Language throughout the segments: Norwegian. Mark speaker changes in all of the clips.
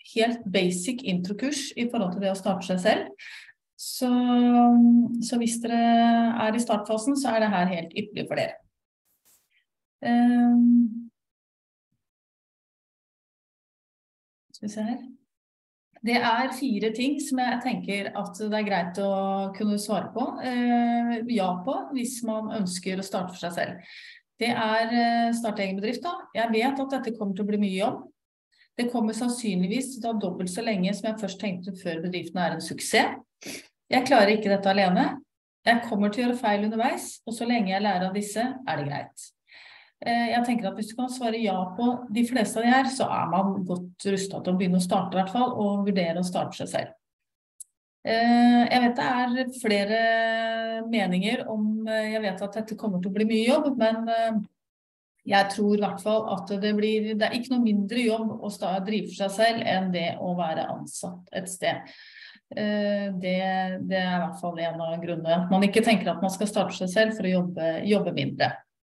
Speaker 1: helt basic introkurs I forhold til det å starte seg selv. Så hvis dere I startfasen, så det her helt ypperlig for dere. Skal vi se her. Det 4 ting som jeg tenker at det greit å kunne svare på, ja på, hvis man ønsker å starte for seg selv. Det starte egen bedrift da. Jeg vet at dette kommer til å bli mye jobb. Det kommer sannsynligvis til å ta dobbelt så lenge som jeg først tenkte før bedriften en suksess. Jeg klarer ikke dette alene. Jeg kommer til å gjøre feil underveis, og så lenge jeg lærer av disse, det greit. Jeg tenker at hvis du kan svare ja på de fleste av de her, så man godt rustet til å begynne å starte I hvert fall, og vurdere å starte seg selv. Jeg vet det flere meninger om, jeg vet at dette kommer til å bli mye jobb, men jeg tror I hvert fall at det ikke noe mindre jobb å drive for seg selv enn det å være ansatt et sted. Det I hvert fall en av grunnene, at man ikke tenker at man skal starte seg selv for å jobbe mindre.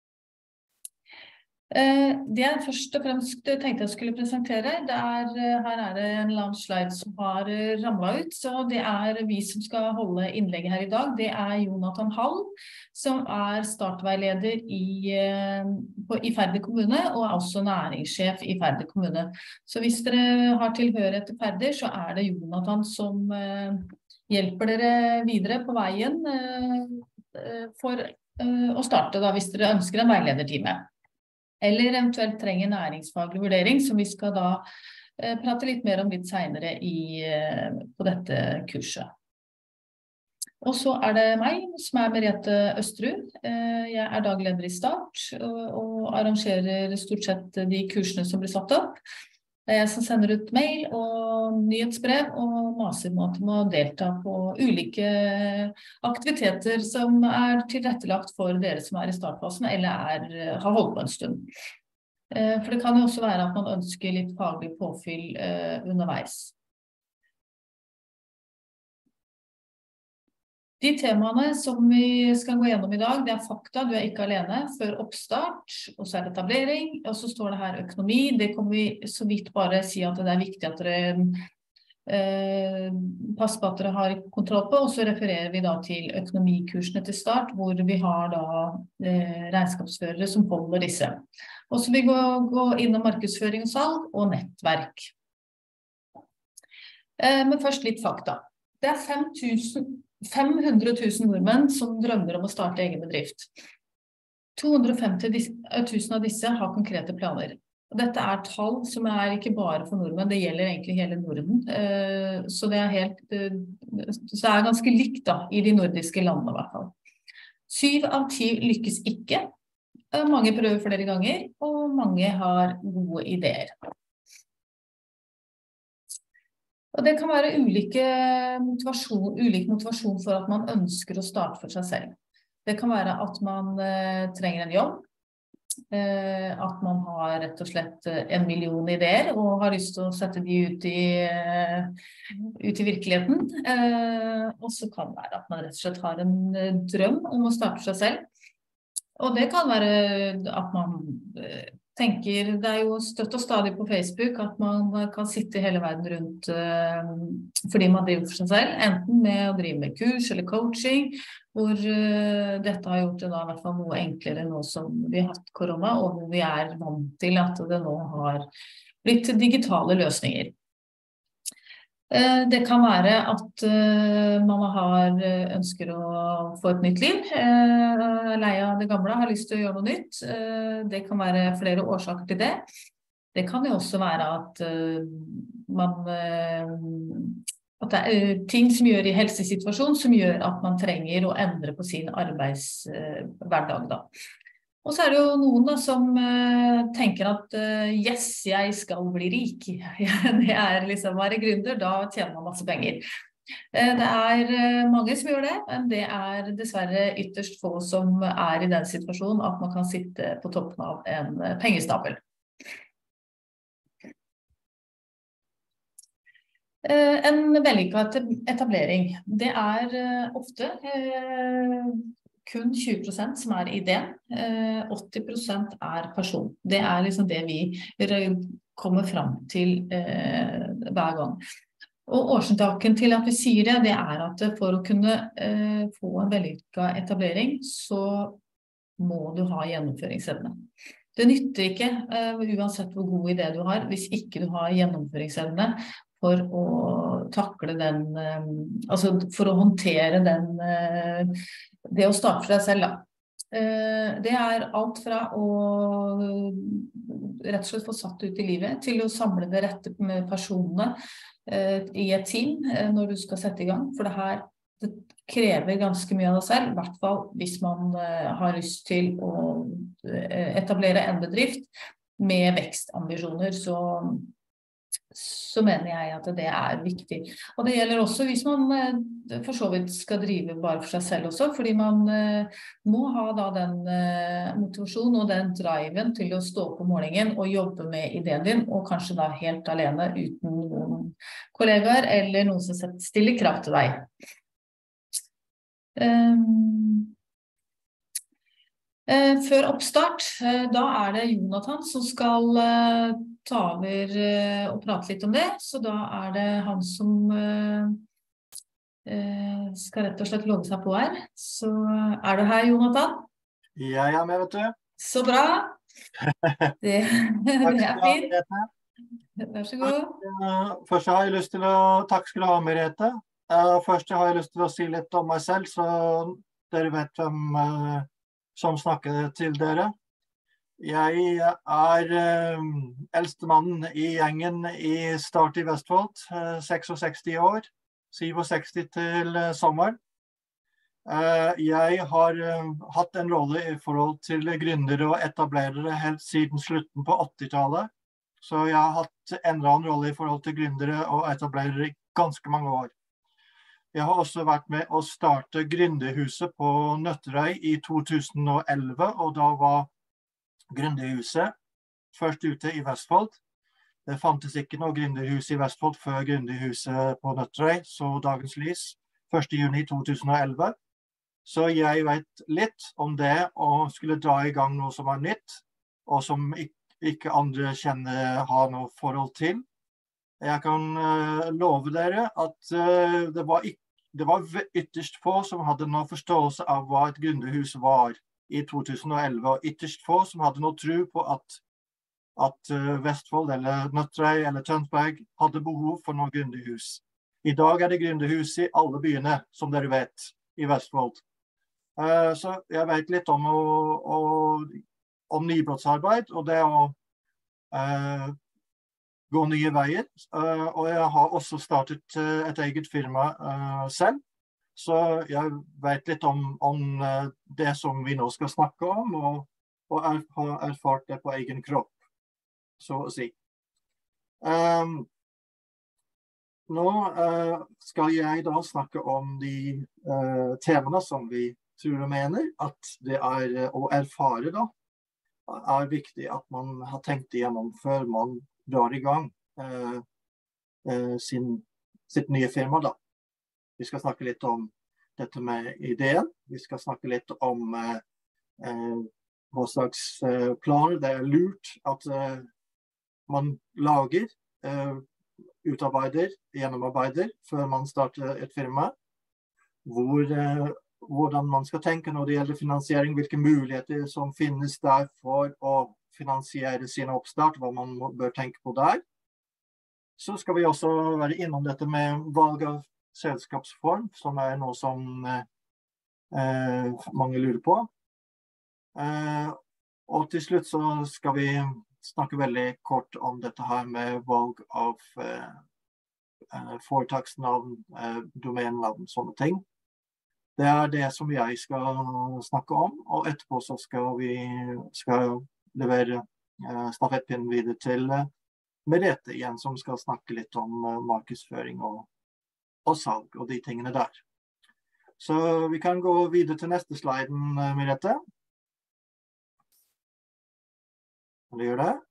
Speaker 1: Det jeg først og fremst tenkte jeg skulle presentere, her det en eller annen slide som har ramlet ut, så det vi som skal holde innlegget her I dag, det Jonathan Hall, som startveileder I Færder kommune, og også næringssjef I Færder kommune. Så hvis dere har tilhørighet til Færder, så det Jonathan som hjelper dere videre på veien for å starte da, hvis dere ønsker en veiledertime. Eller eventuelt trenger næringsfaglig vurdering, som vi skal da prate litt mer om litt senere på dette kurset. Og så det meg, som Merete Østerud. Jeg dagleder I Start, og arrangerer stort sett de kursene som blir satt opp. Det jeg som sender ut mail og nyhetsbrev, og maser om at du må delta på ulike aktiviteter som tilrettelagt for dere som I startfasen, eller har holdt på en stund. For det kan jo også være at man ønsker litt faglig påfyll underveis. De temaene som vi skal gå gjennom I dag, det fakta, du ikke alene, før oppstart, og så det etablering, og så står det her økonomi, det kommer vi så vidt bare si at det viktig at dere passer på at dere har kontroll på, og så refererer vi da til økonomikursene til start, hvor vi har da regnskapsførere som holder disse. Og så vil vi gå innom markedsføring og salg og nettverk. Men først litt fakta. Det 500 000 nordmenn som drømmer om å starte egen bedrift. 250 000 av disse har konkrete planer. Og dette tall som ikke bare for nordmenn, det gjelder egentlig hele Norden. Så det ganske likt da, I de nordiske landene I hvert fall. 7 av 10 lykkes ikke. Mange prøver flere ganger, og mange har gode ideer. Og det kan være ulik motivasjon for at man ønsker å starte for seg selv. Det kan være at man trenger en jobb, at man har rett og slett 1 million ideer og har lyst til å sette de ut I virkeligheten. Og så kan det være at man rett og slett har en drøm om å starte for seg selv. Og det kan være at man tenker, det jo støtt og stadig på Facebook at man kan sitte hele verden rundt fordi man driver for seg selv, enten med å drive med kurs eller coaching, hvor dette har gjort det da I hvert fall noe enklere nå som vi har hatt korona, og hvor vi vant til at det nå har blitt digitale løsninger. Det kan være at man ønsker å få et nytt liv, lei av det gamle, har lyst til å gjøre noe nytt. Det kan være flere årsaker til det. Det kan jo også være at det ting som gjør I helsesituasjonen som gjør at man trenger å endre på sin arbeidshverdag da. Og så det jo noen da som tenker at yes, jeg skal bli rik. Det liksom å være gründer, da tjener man masse penger. Det mange som gjør det, men det dessverre ytterst få som I den situasjonen at man kan sitte på toppen av en pengestabel. En vellykket etablering, det ofte kun 20% som ideen, 80% person. Det liksom det vi kommer fram til hver gang. Og årsaken til at vi sier det, det at for å kunne få en vellykket etablering, så må du ha gjennomføringsevne. Det nytter ikke, uansett hvor god idé du har, hvis ikke du har gjennomføringsevne for å takle den, altså for å håndtere den, det å starte for deg selv da. Det alt fra å rett og slett få satt ut i livet til å samle det rette med personene i et team når du skal sette i gang, for det krever ganske mye av deg selv, i hvert fall hvis man har lyst til å etablere en bedrift med vekstambisjoner, så mener jeg at det viktig. Og det gjelder også hvis man for så vidt skal drive bare for seg selv også, fordi man må ha da den motivasjonen og den driven til å stå på morgenen og jobbe med ideen din, og kanskje da helt alene uten noen kollegaer eller noen som stiller krav til deg. Før oppstart, da det Jonathan som skal ta over og prate litt om det, så da det han som skal rett og slett logge seg på her. Så du her, Jonathan?
Speaker 2: Jeg med, vet du.
Speaker 1: Så bra! Det fint. Vær så god.
Speaker 2: Først har jeg lyst til å takk skal du ha, Merete. Først har jeg lyst til å si litt om meg selv, så dere vet hvem som snakker til dere. Jeg eldste mannen i gjengen i Start i Vestfold, 66 år, 67 til sommeren. Jeg har hatt en rolle i forhold til gründere og etablerere helt siden slutten på 80-tallet. Så jeg har hatt en annen rolle i forhold til gründere og etablerere i ganske mange år. Jeg har også vært med å starte Gründerhuset på Nøtterøy i 2011, og da var Gründerhuset først ute i Vestfold. Det fantes ikke noe Gründerhus i Vestfold før Gründerhuset på Nøtterøy, så dagens lys, 1. juni 2011. Så jeg vet litt om det, og skulle dra i gang noe som nytt, og som ikke andre har noe forhold til. Jeg kan love dere at det var ytterst få som hadde noen forståelse av hva et gründerhus var i 2011, og ytterst få som hadde noe tro på at Vestfold eller Nøtterøy eller Tønsberg hadde behov for noen gründerhus. I dag det gründerhus i alle byene, som dere vet, i Vestfold. Så jeg vet litt om nybrottsarbeid, og det å gå nye veier, og jeg har også startet et eget firma selv, så jeg vet litt om det som vi nå skal snakke om, og har erfart det på egen kropp, så å si. Nå skal jeg da snakke om de temaene som vi tror og mener at det å erfare da, viktig at man har tenkt igjennom før man drar i gang sitt nye firma da. Vi skal snakke litt om dette med ideen. Vi skal snakke litt om hva slags planer det lurt at man lager, utarbeider, gjennomarbeider før man starter et firma. Hvordan man skal tenke når det gjelder finansiering, hvilke muligheter som finnes der for å finansiere sin oppstart, hva man bør tenke på der. Så skal vi også være innom dette med valg av selskapsform, som noe som mange lurer på. Og til slutt så skal vi snakke veldig kort om dette her med valg av foretaksnavn, domennavn, sånne ting. Det det som jeg skal snakke om, og etterpå så skal levere stafettpinnen videre til Merete igjen, som skal snakke litt om markedsføring og salg og de tingene der. Så vi kan gå videre til neste sliden, Merete. Kan du gjøre det?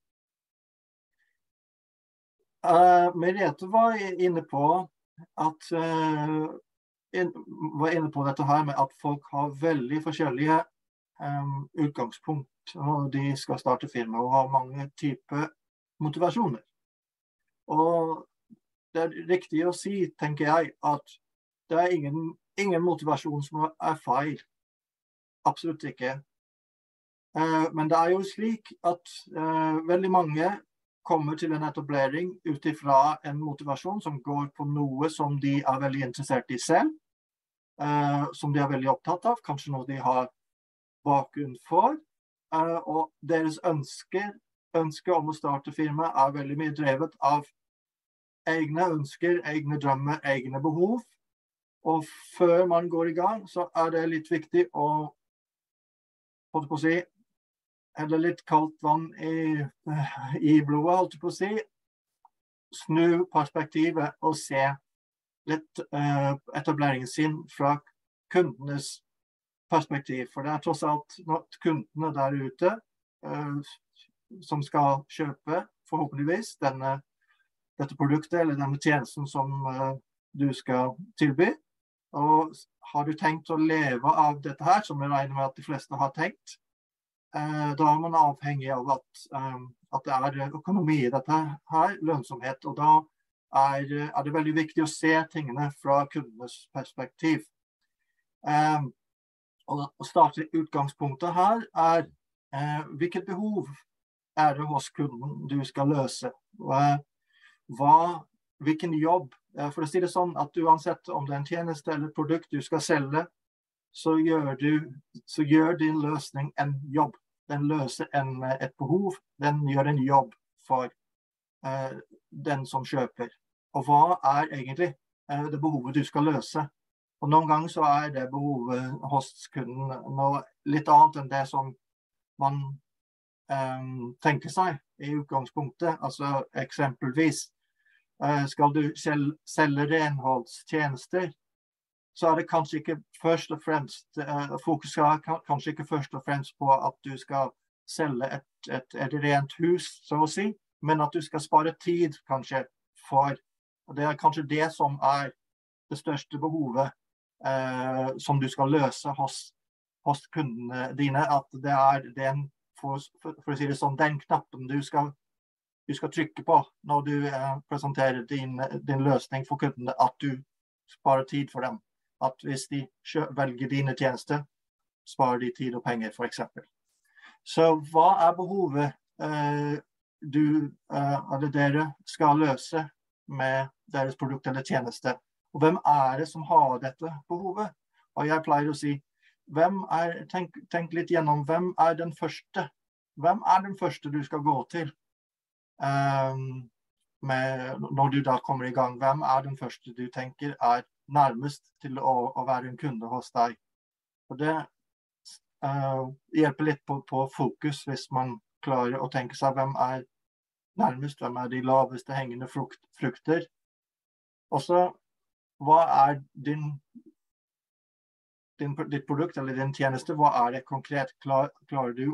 Speaker 2: Merete var inne på at var inne på dette her med at folk har veldig forskjellige utgangspunkt når de skal starte firma og har mange typer motivasjoner. Og det er riktig å si, tenker jeg, at det er ingen motivasjon som er feil. Absolutt ikke. Men det er jo slik at veldig mange kommer til en etablering utifra en motivasjon som går på noe som de er veldig interessert i selv, som de er veldig opptatt av, kanskje noe de har bakgrunn for, og deres ønske om å starte firma er veldig mye drevet av egne ønsker, egne drømmer, egne behov. Og før man går i gang, så er det litt viktig å, holdt på å si, eller litt kaldt vann i blodet, holdt på å si, snu perspektivet og se litt etableringen sin fra kundenes perspektiv. For det er tross alt kundene der ute som skal kjøpe, forhåpentligvis, dette produktet eller denne tjenesten som du skal tilby. Og har du tenkt å leve av dette her, som jeg regner med at de fleste har tenkt, da er man avhengig av at det er økonomi i dette her, lønnsomhet, og da er det veldig viktig å se tingene fra kundenes perspektiv. Og starte utgangspunktet her hvilket behov er det hos kunden du skal løse? Hvilken jobb? For å si det sånn at uansett om det er en tjeneste eller produkt du skal selge, så gjør din løsning en jobb. Den løser et behov, den gjør en jobb for den som kjøper. Og hva er egentlig det behovet du skal løse? Og noen ganger så er det behovet hos kunden noe litt annet enn det som man tenker seg i utgangspunktet. Altså eksempelvis, skal du selge renholdstjenester, så er det kanskje ikke først og fremst, fokus er kanskje ikke først og fremst på at du skal selge et rent hus, så å si, men at du skal spare tid kanskje for, og det er kanskje det som er det største behovet som du skal løse hos kundene dine, at det er den, for å si det sånn, den knappen du skal trykke på når du presenterer din løsning for kundene, at du sparer tid for dem. At hvis de velger dine tjenester, sparer de tid og penger, for eksempel. Så hva er behovet dere skal løse med deres produkt eller tjeneste? Og hvem er det som har dette behovet? Og jeg pleier å si, tenk litt gjennom, hvem er den første? Hvem er den første du skal gå til? Når du da kommer i gang, hvem er den første du tenker er nærmest til å være en kunde hos deg? Og det hjelper litt på fokus hvis man klarer å tenke seg hvem er nærmest, hvem er de laveste hengende frukter. Og så, hva er ditt produkt eller din tjeneste? Hva er det konkret? Klarer du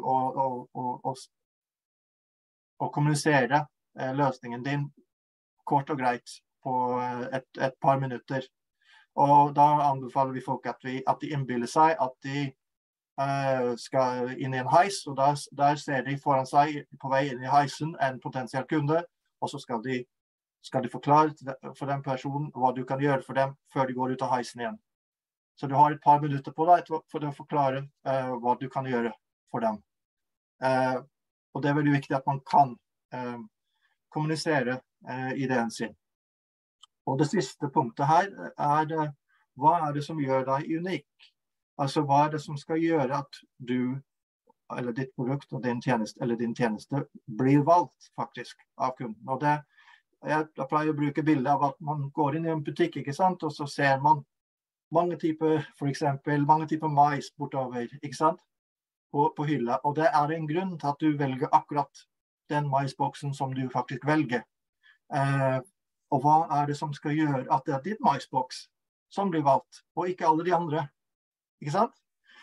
Speaker 2: å kommunisere løsningen din kort og greit på et par minutter? Og da anbefaler vi folk at de innbiller seg at de skal inn i en heis, og der ser de foran seg på vei inn i heisen en potensiell kunde, og så skal de forklare for den personen hva du kan gjøre for dem før de går ut av heisen igjen. Så du har et par minutter på deg for å forklare hva du kan gjøre for dem. Og det er veldig viktig at man kan kommunisere ideen sin. Og det siste punktet her hva er det som gjør deg unik? Altså hva er det som skal gjøre at du, eller ditt produkt og din tjeneste blir valgt faktisk av kunden? Og jeg pleier å bruke bildet av at man går inn i en butikk, ikke sant? Og så ser man mange typer mais bortover, ikke sant? På hylla. Og det er en grunn til at du velger akkurat den maisboksen som du faktisk velger. Og hva er det som skal gjøre at det er ditt maisboks som blir valgt, og ikke alle de andre? Ikke sant?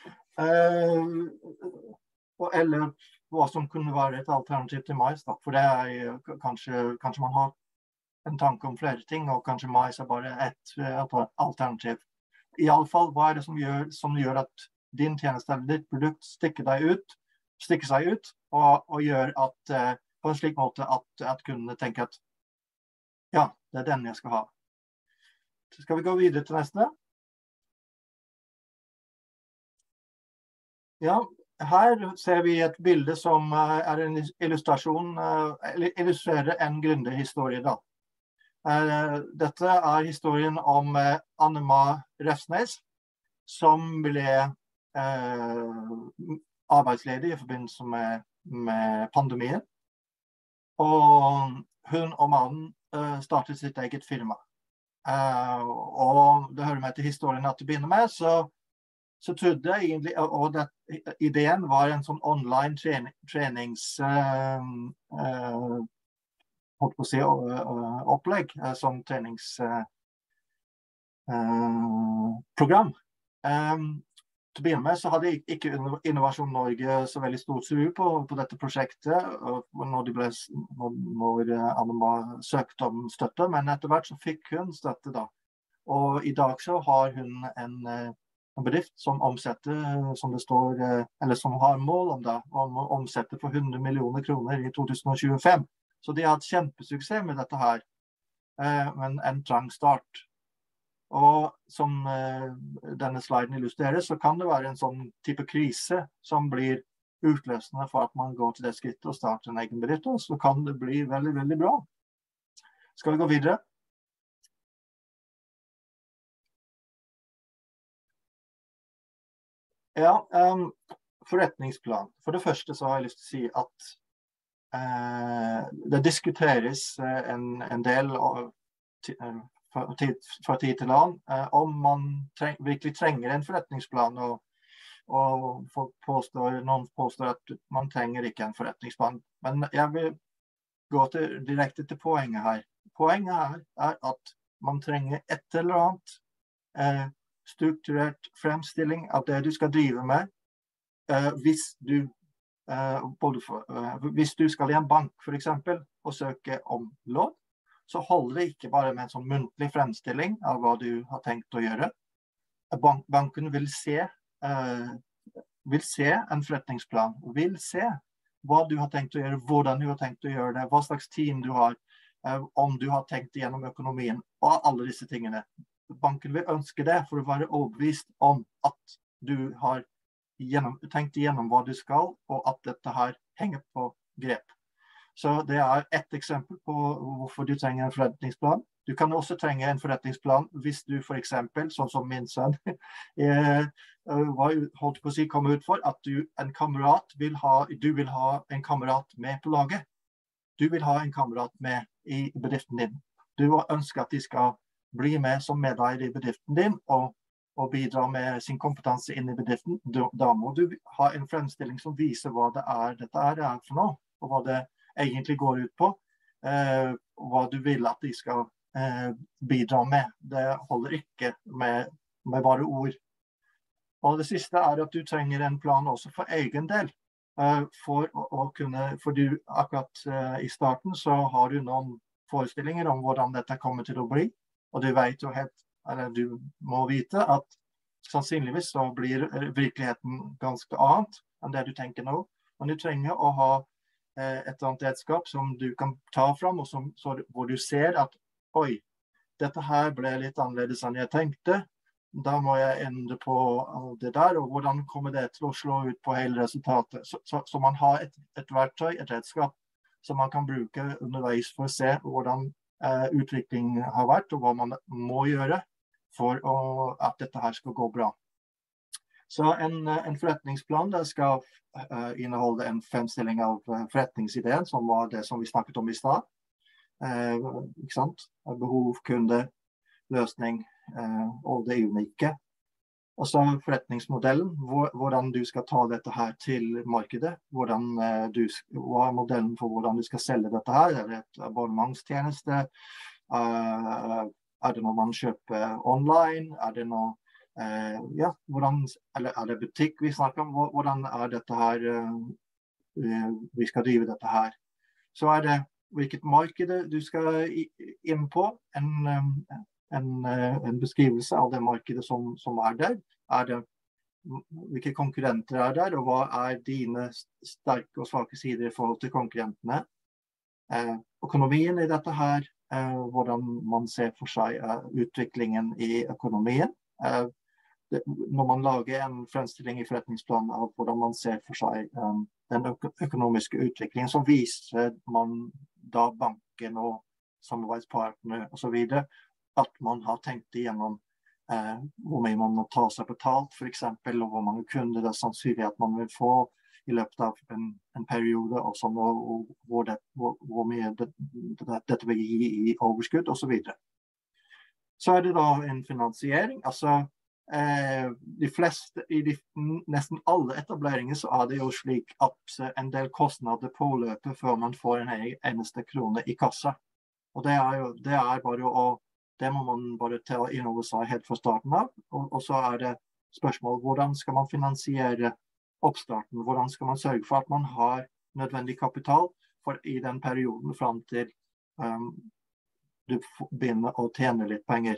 Speaker 2: Eller hva som kunne være et alternativ til mais, da. For det er kanskje man har en tanke om flere ting, og kanskje mais er bare et alternativ. I alle fall, hva det som gjør at din tjeneste eller ditt produkt stikker seg ut, og gjør at på en slik måte at kundene tenker at ja, det den jeg skal ha. Så skal vi gå videre til neste. Ja, her ser vi et bilde som en illustrasjon, illustrerer en gründerhistorie da. Dette historien om Anne-Ma Refsnes, som ble arbeidsledig I forbindelse med pandemien. Og hun og mannen startet sitt eget firma. Og det hører med til historien at å begynne med, så trodde jeg egentlig, og ideen var en sånn online opplegg, som treningsprogram. Til å begynne med så hadde ikke Innovasjon Norge så veldig stort tro på dette prosjektet, når Anne-Ma søkte om støtte, men etter hvert så fikk hun støtte da. Og I dag så har hun en bedrift som omsetter, som det står, eller som har mål om å omsette for 100 millioner kroner I 2025. Så de har hatt kjempesuksess med dette her, men en trang start. Og som denne sliden illustrerer, så kan det være en sånn type krise som blir utløsende for at man går til det skrittet og starter en egen bedrift, og så kan det bli veldig, veldig bra. Skal vi gå videre? Ja, forretningsplan. For det første så har jeg lyst til å si at det diskuteres en del fra tid til annen, om man virkelig trenger en forretningsplan, og noen påstår at man trenger ikke en forretningsplan. Men jeg vil gå direkte til poenget her. Poenget her at man trenger et eller annet strukturert fremstilling av det du skal drive med, hvis du skal I en bank for eksempel, og søke om lån, så holder det ikke bare med en sånn muntlig fremstilling av hva du har tenkt å gjøre. Banken vil se en forretningsplan, vil se hva du har tenkt å gjøre, hvordan du har tenkt å gjøre det, hva slags team du har, om du har tenkt igjennom økonomien, og alle disse tingene. Banken vil ønske det for å være overbevist om at du har tenkt igjennom hva du skal, og at dette her henger på grep. Så det et eksempel på hvorfor du trenger en forretningsplan. Du kan også trenge en forretningsplan hvis du for eksempel, sånn som min sønn, kom ut for at du vil ha en kamerat med på laget. Du vil ha en kamerat med I bedriften din. Du ønsker at de skal bli med som medeier I bedriften din, og bidra med sin kompetanse inn I bedriften. Da må du ha en fremstilling som viser hva dette for noe, og hva det egentlig går ut på, hva du vil at de skal bidra med. Det holder ikke med bare ord. Og det siste at du trenger en plan også for egen del, for du akkurat I starten så har du noen forestillinger om hvordan dette kommer til å bli, og du vet jo du må vite at sannsynligvis så blir virkeligheten ganske annet enn det du tenker nå, men du trenger å ha et eller annet redskap som du kan ta fram, og hvor du ser at oi, dette her ble litt annerledes enn jeg tenkte, da må jeg endre på det der, og hvordan kommer det til å slå ut på hele resultatet. Så man har et verktøy, et redskap, som man kan bruke underveis for å se hvordan utviklingen har vært, og hva man må gjøre for at dette her skal gå bra. Så en forretningsplan det skal inneholde en fremstilling av forretningsideen, som var det som vi snakket om I stad. Ikke sant? Behov, kunde, løsning og det unike. Og så forretningsmodellen, hvordan du skal ta dette her til markedet, hva modellen for hvordan du skal selge dette her, det et abonnementstjeneste, det noe man kjøper online, det noe det butikk vi snakker om, hvordan dette her, vi skal drive dette her. Så det hvilket marked du skal inn på, en beskrivelse av det markedet som der. Hvilke konkurrenter der, og hva dine sterke og svake sider I forhold til konkurrentene. Økonomien I dette her, hvordan man ser for seg utviklingen I økonomien. Når man lager en fremstilling I forretningsplanen av hvordan man ser for seg den økonomiske utviklingen, så viser man da banken og samarbeidspartner og så videre, at man har tenkt igjennom hvor mye man må ta seg betalt, for eksempel, og hvor mange kunder det sannsynlig at man vil få I løpet av en periode, og sånn, og hvor mye dette vil gi I overskudd, og så videre. Så det da en finansiering, altså de fleste, I nesten alle etableringer så det jo slik at en del kostnader påløper før man får en eneste krone I kassa. Og det bare det må man bare ta inn over seg helt fra starten av, og så det spørsmål, hvordan skal man finansiere oppstarten, hvordan skal man sørge for at man har nødvendig kapital for I den perioden frem til du begynner å tjene litt penger.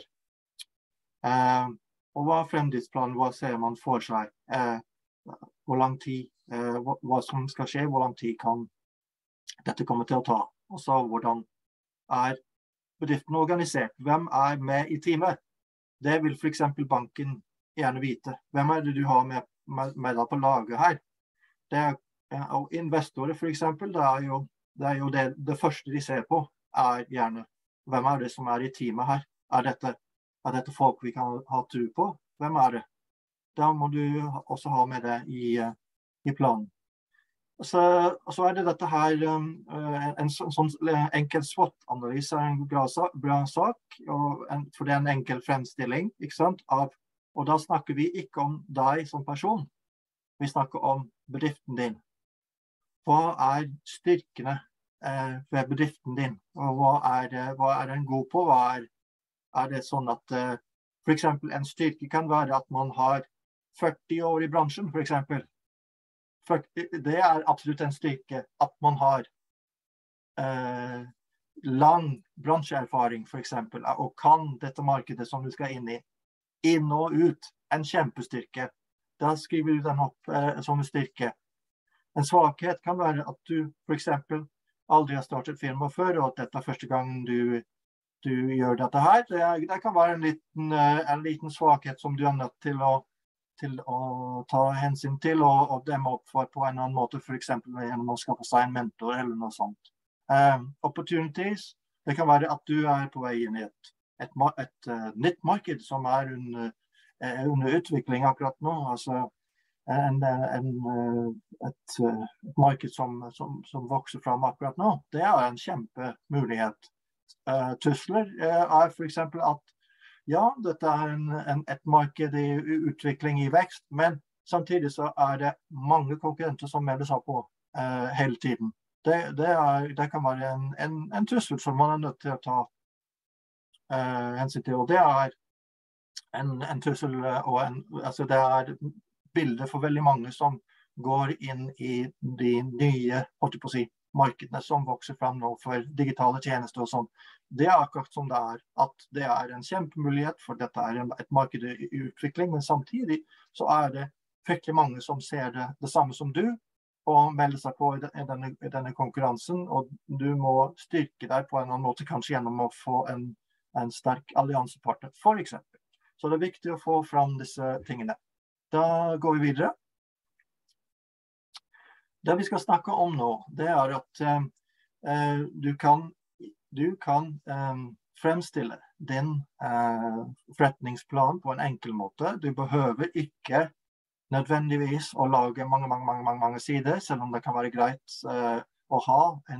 Speaker 2: Og hva fremtidsplanen, hva ser man for seg? Hvor lang tid, hva som skal skje, hvor lang tid kan dette komme til å ta? Og så hvordan bedriften organisert? Hvem med I teamet? Det vil for eksempel banken gjerne vite. Hvem det du har med deg på laget her? Og investorer for eksempel, det jo det første de ser på, gjerne hvem det som I teamet her? Dette folk vi kan ha tro på? Hvem det? Da må du også ha med det I planen. Så det dette her, en sånn enkel SWOT-analyse en bra sak, for det en enkel fremstilling, ikke sant? Og da snakker vi ikke om deg som person, vi snakker om bedriften din. Hva styrkene ved bedriften din, og hva den god på, hva det sånn at for eksempel en styrke kan være at man har 40 år I bransjen, for eksempel. Det absolutt en styrke at man har lang bransjeerfaring, for eksempel, og kan dette markedet som du skal inn I, inn og ut, en kjempestyrke. Da skriver du den opp som en styrke. En svakhet kan være at du, for eksempel, aldri har startet firma før, og at dette første gang du gjør dette her. Det kan være en liten svakhet som du nødt til å ta hensyn til og demme opp for på en annen måte, for eksempel gjennom å skaffe seg en mentor eller noe sånt. Opportunities, det kan være at du på vei inn I et nytt marked som under utvikling akkurat nå, altså et marked som vokser frem akkurat nå. Det en kjempemulighet. Trusler for eksempel at ja, dette et marked I utvikling I vekst, men samtidig så det mange konkurrenter som melder seg på hele tiden. Det kan være en trussel som man nødt til å ta hensyn til, og det en trussel, og altså det bilder for veldig mange som går inn I de nye, holdt jeg på å si, markedene som vokser frem nå for digitale tjenester og sånn. Det akkurat som det at det en kjempemulighet, for dette et marked I utvikling, men samtidig så det fryktelig mange som ser det samme som du, og melder seg på I denne konkurransen, og du må styrke deg på en annen måte, kanskje gjennom å få en sterk alliansepartner, for eksempel. Så det viktig å få frem disse tingene. Da går vi videre. Det vi skal snakke om nå, det at du kan fremstille din forretningsplan på en enkel måte. Du behøver ikke nødvendigvis å lage mange sider, selv om det kan være greit å ha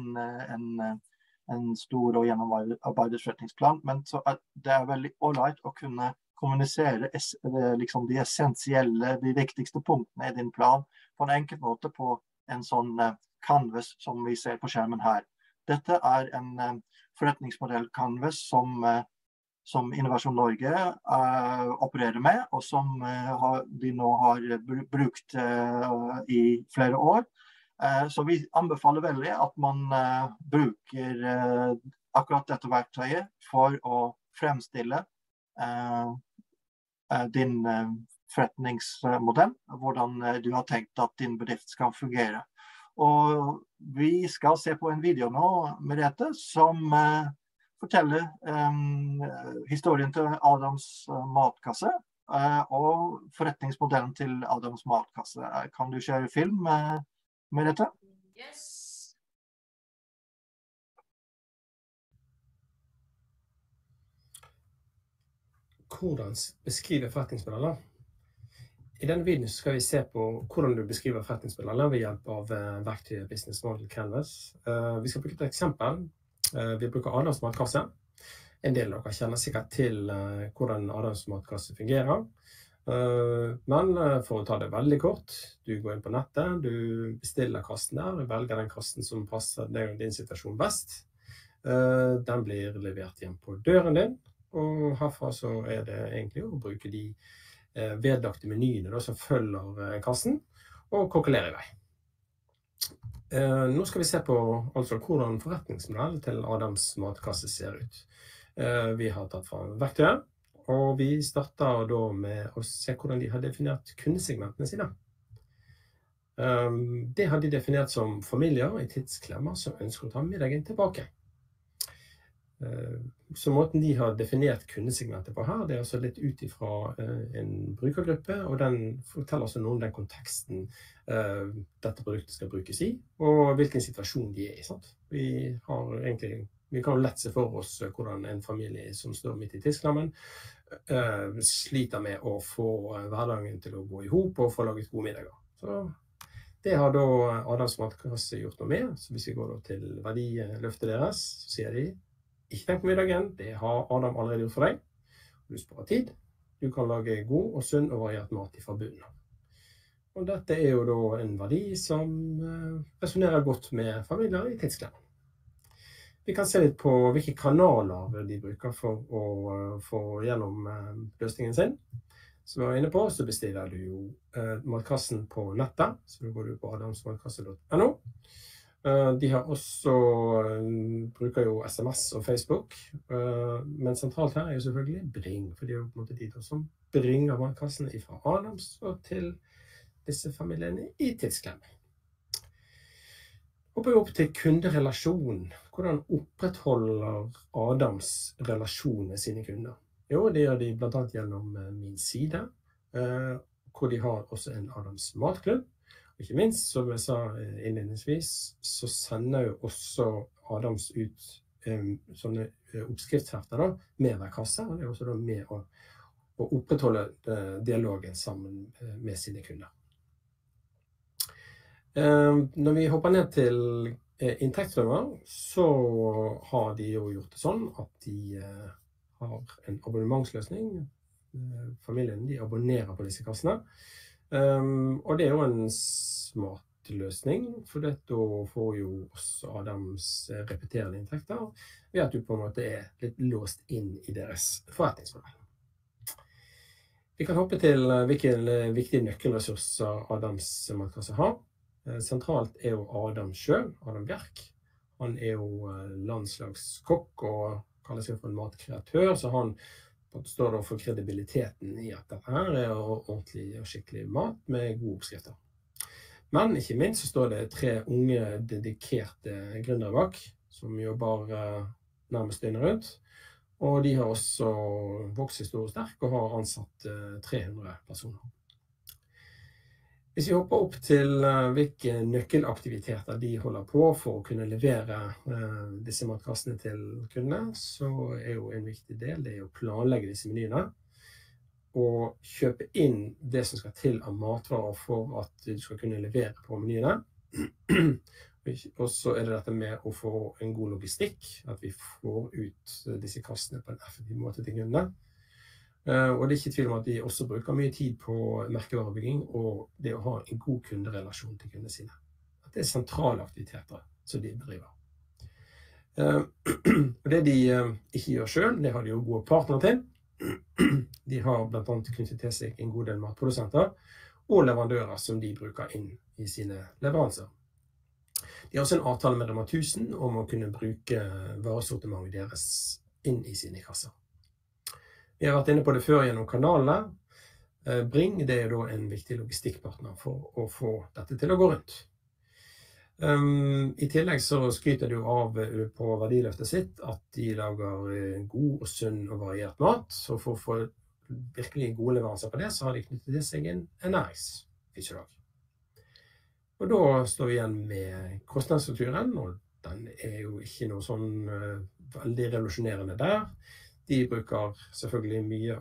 Speaker 2: en stor og gjennomarbeidet forretningsplan, men så det veldig ålreit å kunne kommunisere liksom de essensielle, de viktigste punktene I din plan på en enkel måte på en sånn canvas som vi ser på skjermen her. Dette en forretningsmodell canvas som Innovasjon Norge opererer med, og som de nå har brukt I flere år. Så vi anbefaler veldig at man bruker akkurat dette verktøyet for å fremstille din forretningsmodell, hvordan du har tenkt at din bedrift skal fungere. Og vi skal se på en video nå, Merete, som forteller historien til Adams matkasse og forretningsmodellen til Adams matkasse. Kan du kjøre film, Merete?
Speaker 1: Yes.
Speaker 3: Hvordan beskrive forretningsmodeller? I denne videoen skal vi se på hvordan du beskriver forretningsmodeller ved hjelp av verktøyet Business Model Canvas. Vi skal bruke et eksempel. Vi bruker Adams matkasse. En del av dere kjenner sikkert til hvordan Adams matkasse fungerer. Men for å ta det veldig kort, du går inn på nettet, du bestiller kassen der, du velger den kassen som passer deg og din situasjon best. Den blir levert hjem på døren din. Og herfra så det egentlig å bruke de vedlagte menyene da, som følger kassen, og kokkelere i vei. Nå skal vi se på altså, hvordan forretningsmodellen til Adams matkasse ser ut. Vi har tatt fra verktøyet, og vi starter da med å se hvordan de har definert kundesegmentene sine. Det har de definert som familier i tidsklemmer som ønsker å ta middagen tilbake. Så måten de har definert kundesegmentet på her, det altså litt ut ifra en brukergruppe, og den forteller også noe om den konteksten dette produktet skal brukes i, og hvilken situasjon de i. Sant? Vi kan lett se for oss hvordan en familie som står midt i tidsklemmen sliter med å få hverdagen til å gå i hop og få laget gode middager. Så det har da Adams matkasse gjort noe med, så hvis vi går da til verdiløftet deres, så sier de ikke tenk på middagen, det har Adam allerede gjort for deg. Du sparer tid, du kan lage god og sunn og variert mat fra bunnen. Og dette jo da en verdi som resonerer godt med familier i tidsklemmen. Vi kan se litt på hvilke kanaler de bruker for å få gjennom løsningen sin. Som vi var inne på, så bestiller du jo matkassen på nettet, så da går du på adamsmatkasse.no. De har også, bruker jo SMS og Facebook, men sentralt her jo selvfølgelig Bring, for det jo på en måte de som bringer matkassen fra Adams og til disse familiene i tidsklemmen. Hopper vi opp til kunderelasjon. Hvordan opprettholder Adams relasjon med sine kunder? Jo, det gjør de blant annet gjennom min side, hvor de har også en Adams matklubb. Ikke minst, som jeg sa innledningsvis, så sender jo også Adams ut sånne oppskriftshefter da, med hver kasse, og det også da med å opprettholde dialogen sammen med sine kunder. Når vi hopper ned til inntektsstrømmer, så har de jo gjort det sånn at de har en abonnementsløsning. Familien, de abonnerer på disse kassene. Og det jo en smart løsning, for dette får jo også Adams repeterende inntekter ved at du på en måte litt låst inn i deres forretningsmodell. Vi kan hoppe til hvilke viktige nøkkelressurser Adams matkasse har. Sentralt jo Adam selv, Adam Bjerk. Han jo landslagskokk og kaller seg for en matkreatør, så han står da for kredibiliteten i at dette her ordentlig og skikkelig mat med gode oppskrifter. Men ikke minst så står det 3 unge, dedikerte gründere bak, som jobber nærmest døgnet rundt. Og de har også vokst stor og sterk og har ansatt 300 personer. Hvis vi hopper opp til hvilke nøkkelaktiviteter de holder på for å kunne levere disse matkassene til kundene, så jo en viktig del det å planlegge disse menyene og kjøpe inn det som skal til av matvarer for at du skal kunne levere på menyene. Og så det dette med å få en god logistikk, at vi får ut disse kassene på en effektiv måte til kundene. Og det ikke tvil om at de også bruker mye tid på merkevarebygging og det å ha en god kunderelasjon til kundene sine. At det sentrale aktiviteter som de driver. Og det de ikke gjør selv, det har de jo gode partnere til. De har blant annet knyttet til seg en god del matprodusenter og leverandører som de bruker inn i sine leveranser. De har også en avtale med Rema 1000 om å kunne bruke varesortimentet deres inn i sine kasser. Vi har vært inne på det før gjennom kanalene. Bring, det er da en viktig logistikkpartner for å få dette til å gå rundt. I tillegg så skryter de av på verdiløftet sitt at de lager god og sunn og variert mat, så for å få virkelig gode leveranser på det, så har de knyttet til seg en ernæringsfysiolog. Og da står vi igjen med kostnadsstrukturen, og den er jo ikke noe sånn veldig revolusjonerende der. De bruker selvfølgelig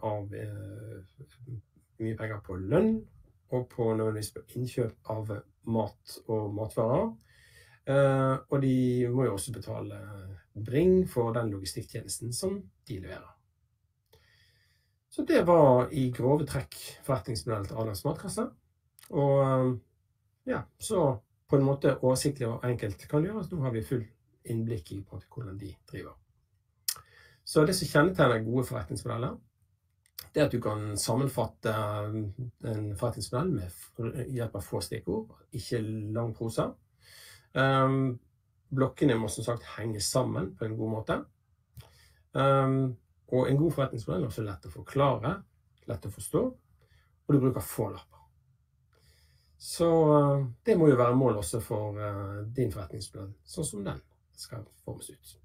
Speaker 3: mye penger på lønn, og på nødvendigvis på innkjøp av mat og matvarer. Og de må jo også betale Bring for den logistikktjenesten som de leverer. Så det var i grove trekk forretningsmodellen til Adams Matkasse. Og ja, så på en måte oversiktlig og enkelt kan det gjøres. Nå har vi full innblikk i hvordan de driver. Så det som kjennetegner gode forretningsmodeller, det er at du kan sammenfatte en forretningsmodell med hjelp av få stikkord, ikke lang prosa. Blokkene må som sagt henge sammen på en god måte. Og en god forretningsmodell er også lett å forklare, lett å forstå, og du bruker få lapper. Så det må jo være mål også for din forretningsmodell, sånn som den skal formes ut.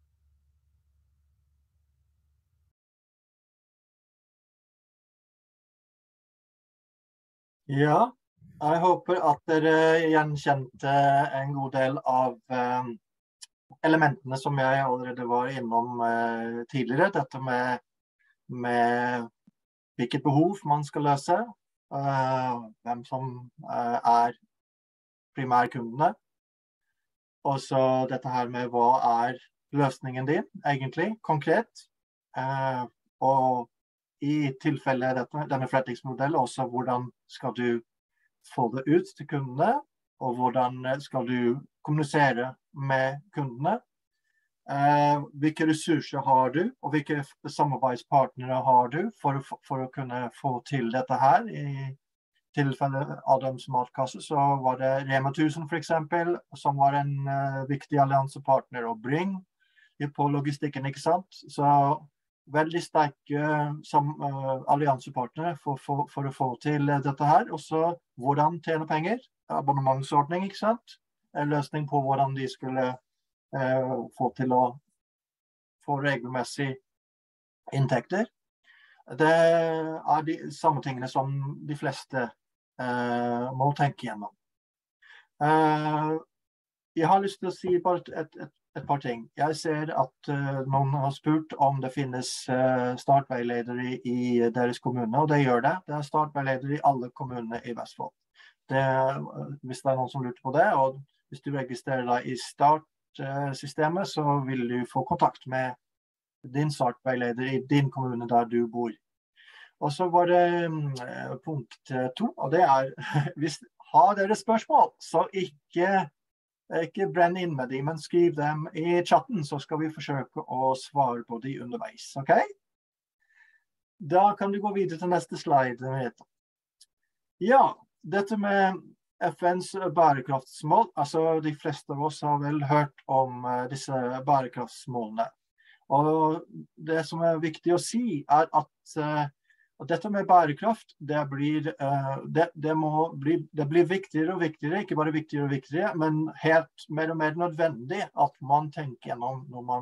Speaker 2: Ja, jeg håper at dere gjenkjente en god del av elementene som jeg allerede var innom tidligere. Dette med hvilket behov man skal løse, hvem som er primærkundene. Og så dette her med hva er løsningen din, egentlig, konkret. Og i tilfelle denne forretningsmodellen også hvordan skal du få det ut til kundene, og hvordan skal du kommunisere med kundene. Hvilke ressurser har du, og hvilke samarbeidspartnere har du for å kunne få til dette her. I tilfelle Adams Matkasse så var det Rema 1000 for eksempel, som var en viktig alliansepartner og Bring på logistikken, ikke sant? Så veldig sterke alliansepartnere for å få til dette her. Også hvordan tjene penger, abonnementsordning, ikke sant? En løsning på hvordan de skulle få til å få regelmessig inntekter. Det er de samme tingene som de fleste må tenke gjennom. Jeg har lyst til å si bare et par ting. Jeg ser at noen har spurt om det finnes startveiledere i deres kommune, og det gjør det. Det er startveiledere i alle kommunene i Vestfold. Hvis det er noen som lurer på det, og hvis du registrerer deg i startsystemet, så vil du få kontakt med din startveileder i din kommune der du bor. Og så var det punkt 2, og det er, hvis har dere spørsmål, så ikke brenn inn med dem, men skriv dem i chatten, så skal vi forsøke å svare på dem underveis, ok? Da kan du gå videre til neste slide. Ja, dette med FNs bærekraftsmål, altså de fleste av oss har vel hørt om disse bærekraftsmålene. Og det som er viktig å si er at dette med bærekraft, det blir viktigere og viktigere, ikke bare viktigere og viktigere, men helt mer og mer nødvendig at man tenker gjennom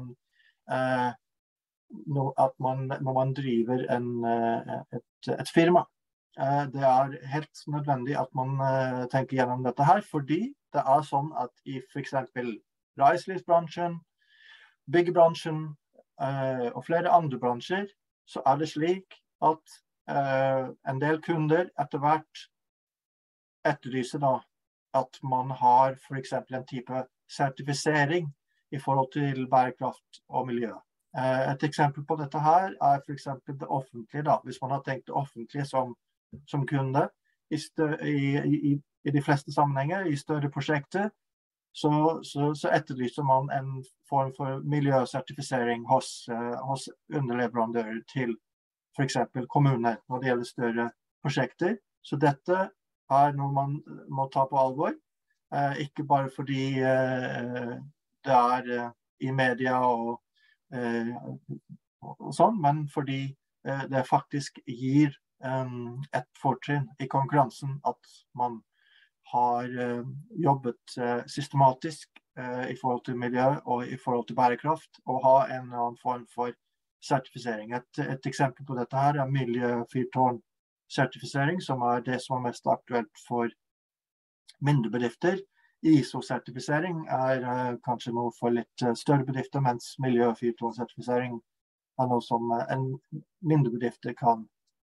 Speaker 2: når man driver et firma. Det er helt nødvendig at man tenker gjennom dette her, fordi det er sånn at i for eksempel reiselivsbransjen, byggebransjen og flere andre bransjer, så er det slik at en del kunder etter hvert etterlyser da at man har for eksempel en type sertifisering i forhold til bærekraft og miljø. Et eksempel på dette her er for eksempel det offentlige da. Hvis man har tenkt det offentlige som kunde i de fleste sammenhenger, i større prosjekter, så etterlyser man en form for miljøsertifisering hos underleverandører til for eksempel kommuner når det gjelder større prosjekter. Så dette er noe man må ta på alvor, ikke bare fordi det er i media og sånn, men fordi det faktisk gir et fortrinn I konkurransen at man har jobbet systematisk I forhold til miljø og I forhold til bærekraft, og ha en eller annen form for sertifisering. Et eksempel på dette her miljøfyrtårn-sertifisering, som det som mest aktuelt for mindre bedrifter. ISO-sertifisering kanskje noe for litt større bedrifter, mens miljøfyrtårn-sertifisering noe som en mindre bedrifter kan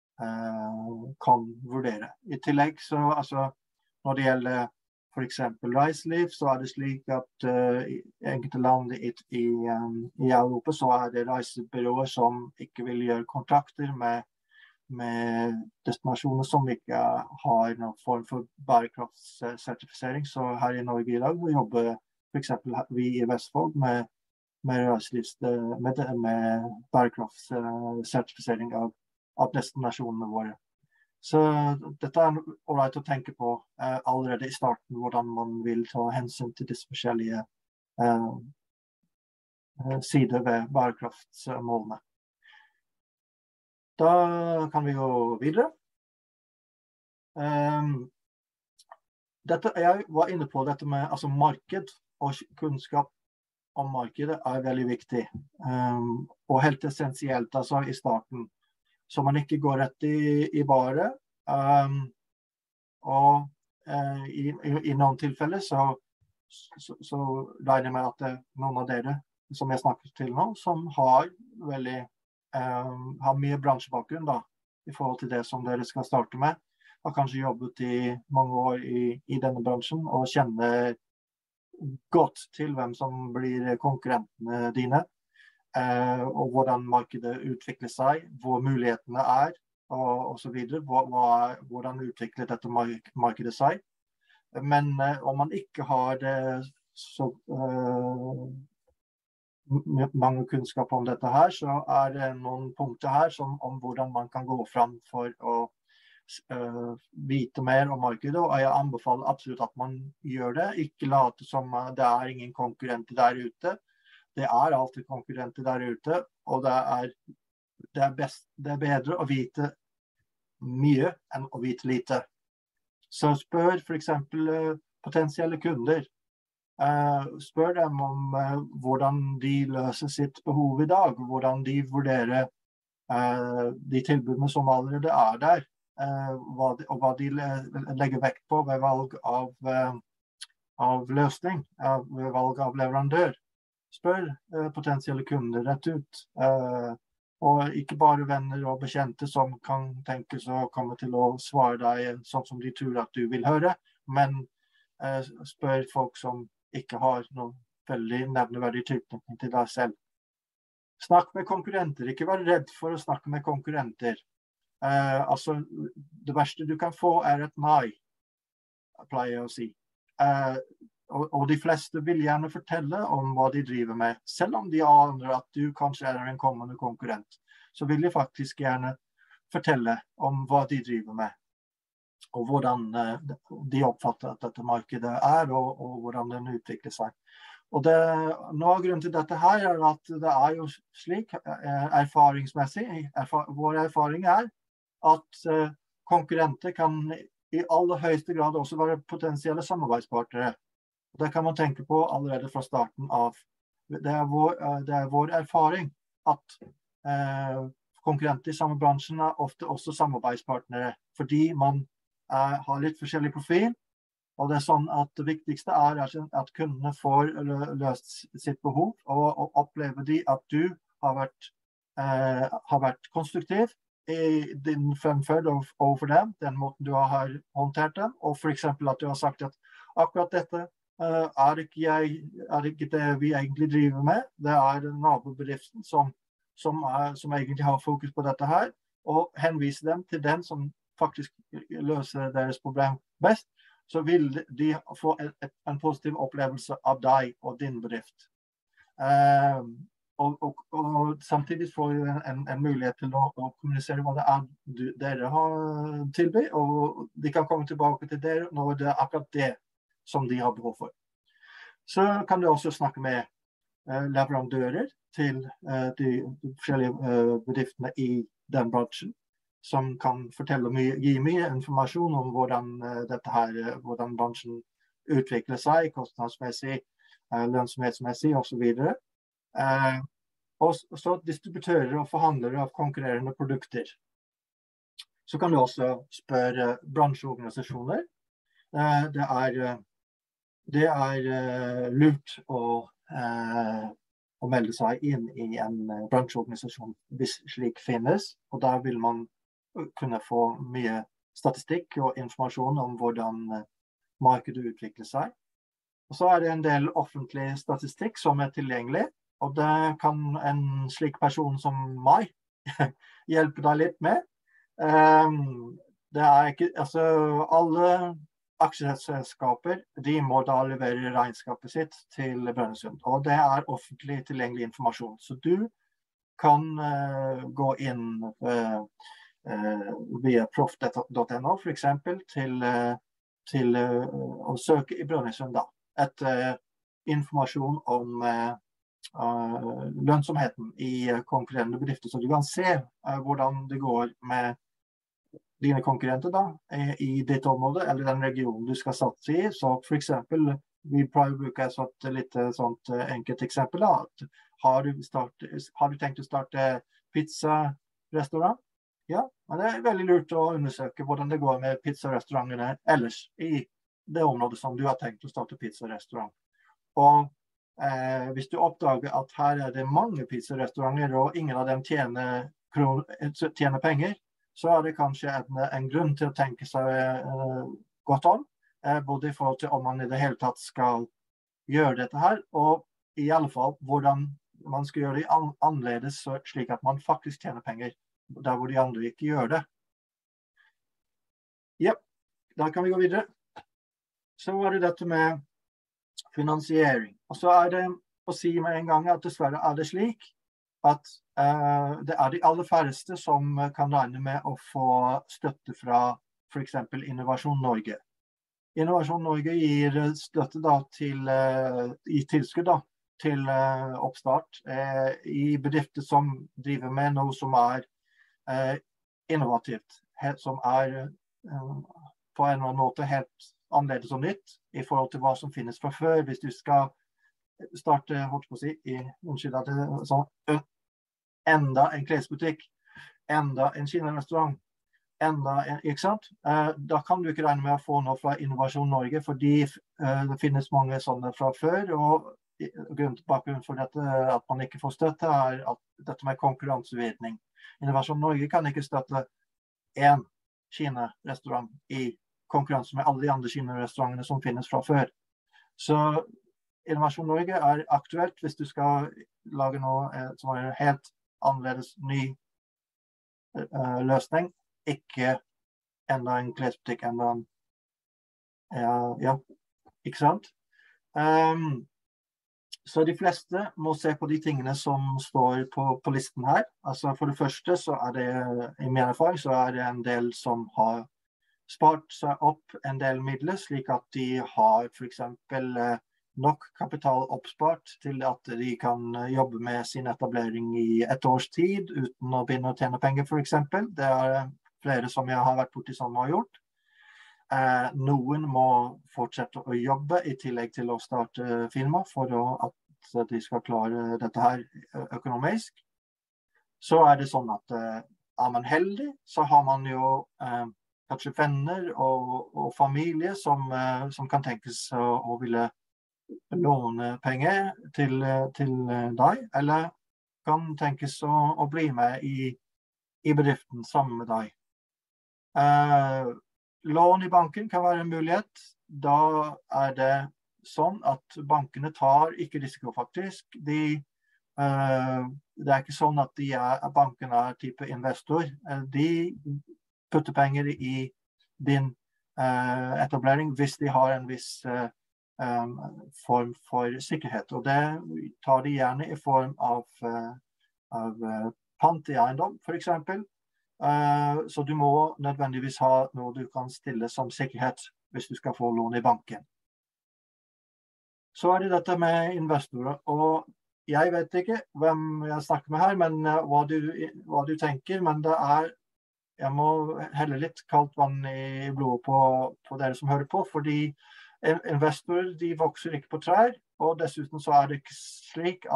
Speaker 2: vurdere. I tillegg så, altså, når det gjelder for eksempel reiseliv, så det slik at I enkelte land I Europa så det reisebyråer som ikke vil gjøre kontrakter med destinasjoner som ikke har noen form for bærekraftssertifisering. Så her I Norge I dag vi jobber for eksempel vi I Vestfold med bærekraftssertifisering av destinasjonene våre. Så dette ålreit å tenke på allerede I starten, hvordan man vil ta hensyn til disse forskjellige sider ved bærekraftsmålene. Da kan vi gå videre. Jeg var inne på dette med altså marked og kunnskap om markedet veldig viktig, og helt essensielt altså I starten. Så man ikke går rett I bare, og I noen tilfeller så regner jeg med at noen av dere som jeg snakker til nå, som har mye bransjebakgrunn da, I forhold til det som dere skal starte med, har kanskje jobbet I mange år I denne bransjen, og kjenner godt til hvem som blir konkurrentene dine, og hvordan markedet utvikler seg, hvor mulighetene og så videre, hvordan utvikler dette markedet seg. Men om man ikke har det så mange kunnskap om dette her, så det noen punkter her om hvordan man kan gå fram for å vite mer om markedet, og jeg anbefaler absolutt at man gjør det. Ikke late som det ingen konkurrenter der ute. Det alltid konkurrenter der ute, og det bedre å vite mye enn å vite lite. Så spør for eksempel potensielle kunder. Spør dem om hvordan de løser sitt behov I dag, hvordan de vurderer de tilbudene som allerede der, og hva de legger vekt på ved valg av løsning, ved valg av leverandør. Spør potensielle kunder rett ut, og ikke bare venner og bekjente som kan tenkes å komme til å svare deg sånn som de tror at du vil høre, men spør folk som ikke har noen veldig nevneverdig tilknytning til deg selv. Snakk med konkurrenter, ikke vær redd for å snakke med konkurrenter. Altså, det verste du kan få et nei, pleier jeg å si. Og de fleste vil gjerne fortelle om hva de driver med, selv om de aner at du kanskje en kommende konkurrent. Så vil de faktisk gjerne fortelle om hva de driver med, og hvordan de oppfatter at dette markedet og hvordan den utvikler seg. Og noe av grunnen til dette her at det jo slik, erfaringsmessig, vår erfaring at konkurrenter kan I aller høyeste grad også være potensielle samarbeidspartnere. Det kan man tenke på allerede fra starten av. Det vår erfaring at konkurrenter I samme bransjen ofte også samarbeidspartnere, fordi man har litt forskjellig profil, og det sånn at det viktigste at kundene får løst sitt behov, og opplever de at du har vært konstruktiv I din fremferd overfor dem, den måten du har håndtert dem, og for eksempel at du har sagt at akkurat dette ikke det vi egentlig driver med. Det nabobedriften som egentlig har fokus på dette her, og henviser dem til den som faktisk løser deres problem best, så vil de få en positiv opplevelse av deg og din bedrift. Og samtidig får vi en mulighet til å kommunisere hva det dere har tilby, og de kan komme tilbake til dere når det akkurat det som de har behov for. Så kan du også snakke med leverandører til de forskjellige bedriftene i den bransjen, som kan gi mye informasjon om hvordan bransjen utvikler seg, kostnadsmessig, lønnsomhetsmessig og så videre. Og så distributører og forhandlere av konkurrerende produkter. Så kan du også spørre bransjeorganisasjoner. Det er lurt å melde seg inn i en bransjeorganisasjon hvis slik finnes, og da vil man kunne få mye statistikk og informasjon om hvordan markedet utvikler seg. Og så er det en del offentlig statistikk som er tilgjengelig, og det kan en slik person som meg hjelpe deg litt med. Det er ikke, altså alle aksjeselskaper, de må da levere regnskapet sitt til Brønnøysund, og det er offentlig tilgjengelig informasjon. Så du kan gå inn via proff.no for eksempel til å søke i Brønnøysund da, etter informasjon om lønnsomheten i konkurrerende bedrifter, så du kan se hvordan det går med dine konkurrenter da, i ditt område, eller den regionen du skal satse i. Så for eksempel, vi prøver å bruke et litt sånt enkelt eksempel da. Har du tenkt å starte pizzarestaurant? Ja, men det er veldig lurt å undersøke hvordan det går med pizzarestaurantene ellers i det området som du har tenkt å starte pizzarestaurant. Og hvis du oppdager at her er det mange pizzarestauranter, og ingen av dem tjener penger, så er det kanskje en grunn til å tenke seg godt om, både i forhold til om man i det hele tatt skal gjøre dette her, og i alle fall hvordan man skal gjøre det annerledes slik at man faktisk tjener penger, der hvor de andre ikke gjør det. Ja, da kan vi gå videre. Så var det dette med finansiering. Og så er det å si med en gang at dessverre er det slik at det er de aller færreste som kan regne med å få støtte fra for eksempel Innovasjon Norge. Innovasjon Norge gir støtte da i tilskudd da, til oppstart i bedrifter som driver med noe som er innovativt, som er på en eller annen måte helt annerledes og nytt i forhold til hva som finnes fra før. Hvis du skal starte, holdt på å si, enda en klesbutikk, enda en kinarestaurant, ikke sant? Da kan du ikke regne med å få noe fra Innovasjon Norge, fordi det finnes mange sånne fra før, og bakgrunnen for dette at man ikke får støtte er at dette med konkurransevridning. Innovasjon Norge kan ikke støtte en kinarestaurant i konkurranse med alle de andre kinarestaurantene som finnes fra før. Så Innovasjon Norge er aktuelt hvis du skal lage noe som er helt annerledes ny løsning, ikke enda en klesbutikk, enda en, ja, ikke sant? Så de fleste må se på de tingene som står på listen her. Altså for det første så er det, i min erfaring, så er det en del som har spart seg opp en del midler, slik at de har for eksempel nok kapital oppspart til at de kan jobbe med sin etablering i et års tid uten å begynne å tjene penger for eksempel. Det er flere som jeg har vært borti som har gjort. Noen må fortsette å jobbe i tillegg til å starte firma for at de skal klare dette her økonomisk. Så er det sånn at er man heldig, så har man jo kanskje venner og familie som kan tenkes å ville låne penger til deg, eller kan tenkes å bli med i bedriften sammen med deg. Lån i banken kan være en mulighet. Da er det sånn at bankene tar ikke risiko faktisk. Det er ikke sånn at bankene er type investor. De putter penger i din etablering hvis de har en viss form for sikkerhet, og det tar de gjerne i form av pant i eiendom, for eksempel. Så du må nødvendigvis ha noe du kan stille som sikkerhet hvis du skal få lån i banken. Så er det dette med investorer, og jeg vet ikke hvem jeg snakker med her, men hva du tenker, men jeg må helle litt kaldt vann i blodet på dere som hører på, fordi investorer, de vokser ikke på trær, og dessuten så det ikke slik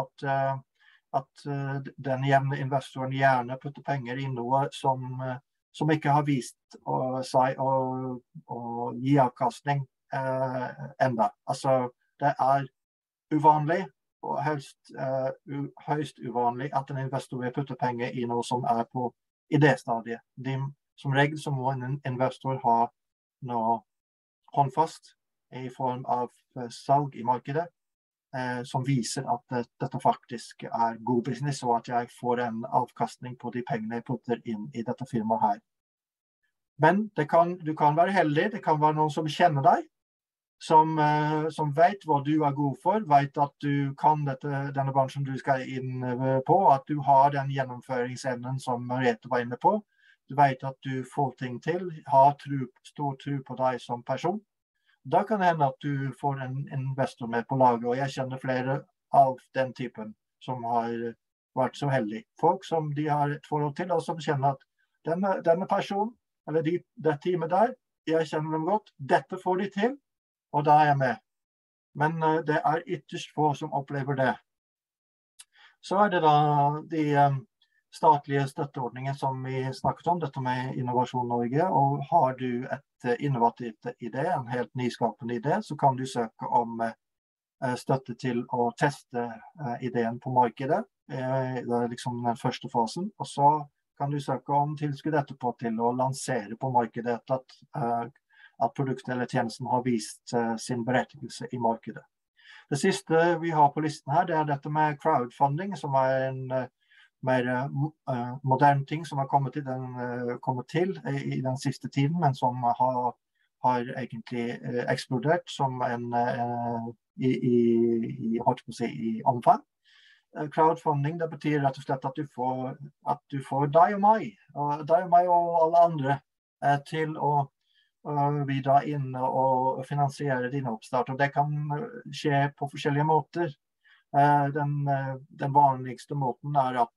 Speaker 2: at den jevne investoren gjerne putter penger i noe som ikke har vist seg å gi avkastning enda. Altså, det uvanlig, og høyst uvanlig at en investor vil putte penger i noe som på idéstadiet. Som regel så må en investor ha noe håndfast i form av salg i markedet, som viser at dette faktisk god business, og at jeg får en avkastning på de pengene jeg putter inn i dette firmaet her. Men du kan være heldig, det kan være noen som kjenner deg, som vet hva du god for, vet at du kan denne bransjen du skal inn på, at du har den gjennomføringsevnen som Merete var inne på. Du vet at du får ting til, har stor tro på deg som person. Da kan det hende at du får en investor med på laget, og jeg kjenner flere av den typen som har vært så heldige. Folk som de har et forhold til, og som kjenner at denne personen, eller det teamet der, jeg kjenner dem godt, dette får de til, og da jeg med. Men det ytterst få som opplever det. Så det da de statlige støtteordninger som vi snakket om, dette med Innovasjon Norge, og har du et innovativt idé, en helt nyskapende idé, så kan du søke om støtte til å teste ideen på markedet. Det liksom den første fasen, og så kan du søke om tilskudd etterpå til å lansere på markedet at produktet eller tjenesten har vist sin berettigelse i markedet. Det siste vi har på listen her, det dette med crowdfunding, som en mer moderne ting som har kommet til i den siste tiden, men som har egentlig eksplodert som i omfang. Crowdfunding, det betyr rett og slett at du får deg og meg og alle andre til å bidra inn og finansiere din oppstart, og det kan skje på forskjellige måter. Den vanligste måten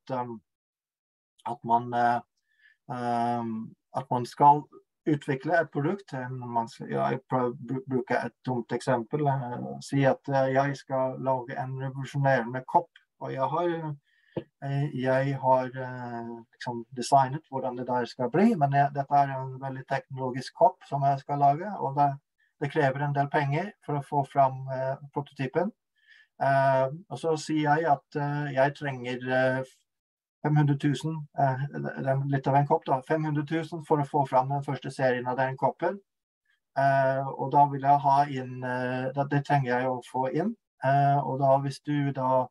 Speaker 2: at man skal utvikle et produkt. Jeg prøver å bruke et dumt eksempel, si at jeg skal lage en revolusjonerende kopp, og jeg har liksom designet hvordan det der skal bli, men dette en veldig teknologisk kopp som jeg skal lage, og det krever en del penger for å få fram prototypen. Og så sier jeg at jeg trenger 500 000, litt av en kopp da, 500 000 for å få fram den første serien av den koppen. Og da vil jeg ha inn, det trenger jeg å få inn, og da hvis du da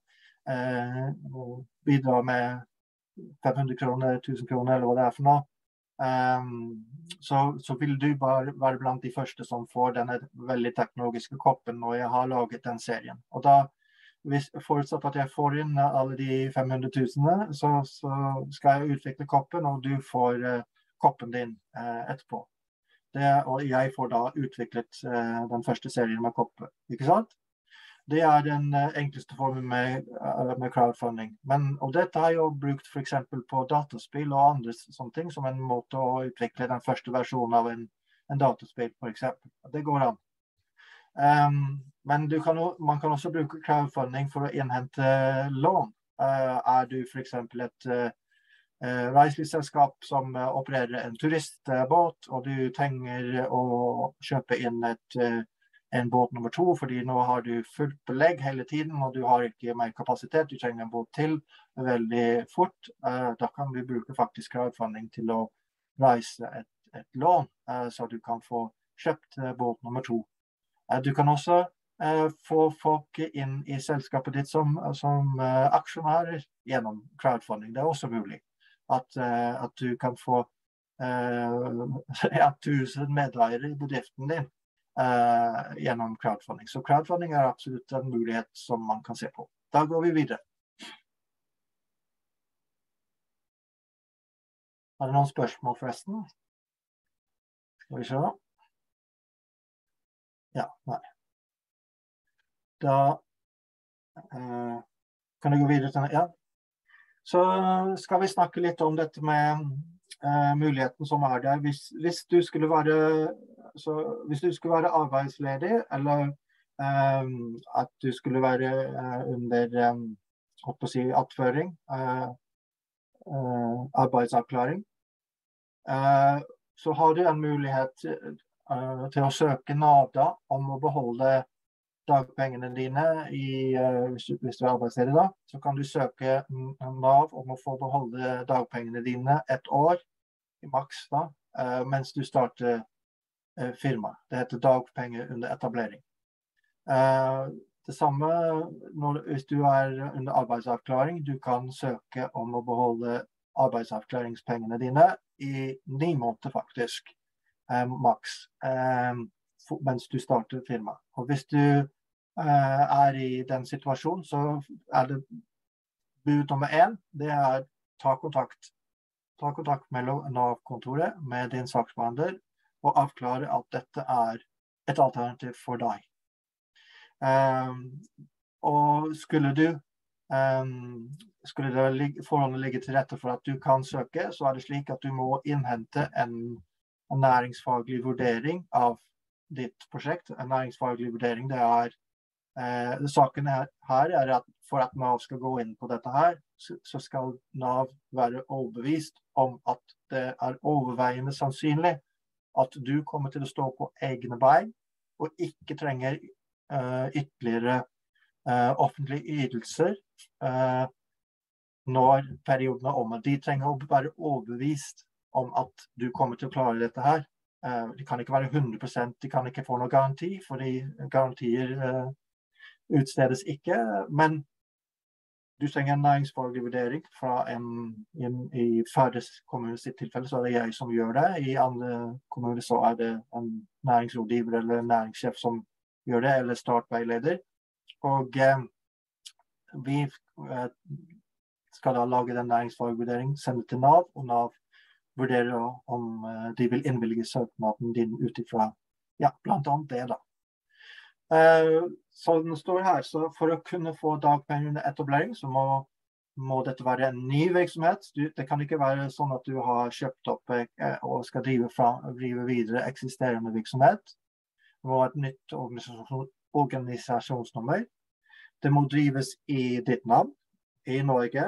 Speaker 2: bidrar med 500 kroner, 1000 kroner, eller hva det for noe, så vil du bare være blant de første som får denne veldig teknologiske koppen når jeg har laget den serien. Og da, forutsatt at jeg får inn alle de 500 000, så skal jeg utvikle koppen, og du får koppen din etterpå. Og jeg får da utviklet den første serien med koppen, ikke sant? Det den enkleste formen med crowdfunding. Og dette har jeg jo brukt for eksempel på dataspill og andre sånne ting, som en måte å utvikle den første versjonen av en dataspill, for eksempel. Det går an. Men man kan også bruke crowdfunding for å innhente lån. Du for eksempel et reiselivsselskap som opererer en turistbåt, og du trenger å kjøpe inn en båt nummer 2, fordi nå har du fullt belegg hele tiden, og du har ikke mer kapasitet, du trenger en båt til veldig fort. Da kan du bruke faktisk crowdfunding til å reise et lån, så du kan få kjøpt båt nummer 2. Du kan også få folk inn i selskapet ditt som aksjonærer gjennom crowdfunding. Det også mulig. At du kan få 1000 medeiere i bedriften din gjennom crowdfunding. Så crowdfunding absolutt en mulighet som man kan se på. Da går vi videre. Har du noen spørsmål forresten? Skal vi se? Ja, nei. Da Kan du gå videre til ja. Så skal vi snakke litt om dette med muligheten som der. Hvis du skulle være arbeidsledig, eller at du skulle være under attføring, arbeidsavklaring, så har du en mulighet til å søke NAV da, om å beholde dagpengene dine hvis du arbeidsledig da, så kan du søke NAV om å få beholde dagpengene dine et år, i maks da, mens du starter firma. Det heter dagpenger under etablering. Det samme hvis du under arbeidsavklaring, du kan søke om å beholde arbeidsavklaringspengene dine i 9 måneder faktisk, maks, mens du starter firma. Og hvis du i den situasjonen, så det bud nummer 1, det ta kontakt. Ta kontakt med NAV-kontoret, med din saksbehandler, og avklare at dette et alternativ for deg. Og skulle forholdene ligge til rette for at du kan søke, så det slik at du må innhente en næringsfaglig vurdering av ditt prosjekt. En næringsfaglig vurdering, saken her at for at NAV skal gå inn på dette her, så skal NAV være overbevist om at det overveiende sannsynlig at du kommer til å stå på egne bein, og ikke trenger ytterligere offentlige ytelser når perioden omme. De trenger å være overbevist om at du kommer til å klare dette her. De kan ikke være 100%, de kan ikke få noen garanti, fordi garantier utstedes ikke, men du trenger en næringsfaglig vurdering fra i Førdes kommune sitt tilfelle, så det jeg som gjør det. I andre kommuner så det en næringsrådgiver eller en næringssjef som gjør det, eller startveileder. Og vi skal da lage den næringsfaglige vurderingen, sende til NAV, og NAV vurderer om de vil innvilge søknaden din utifra, blant annet det da. Så den står her, så for å kunne få dagpenger under etablering, så må dette være en ny virksomhet. Det kan ikke være sånn at du har kjøpt opp og skal drive videre eksisterende virksomhet. Det må være et nytt organisasjonsnummer. Det må drives i ditt navn, i Norge.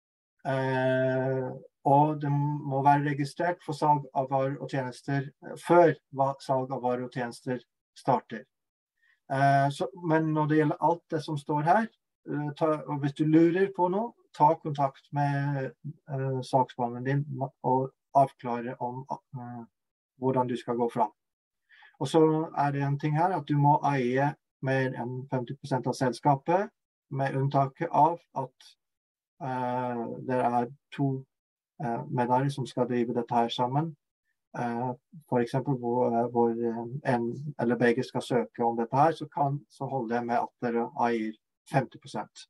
Speaker 2: Og det må være registrert for salg av varer og tjenester før salg av varer og tjenester starter. Men når det gjelder alt det som står her, og hvis du lurer på noe, ta kontakt med saksbehandleren din og avklare om hvordan du skal gå fram. Og så det en ting her at du må eie mer enn 50% av selskapet, med unntak av at det 2 medlemmer som skal drive dette her sammen. For eksempel hvor en eller begge skal søke om dette her, så holder det med at dere eier 50%.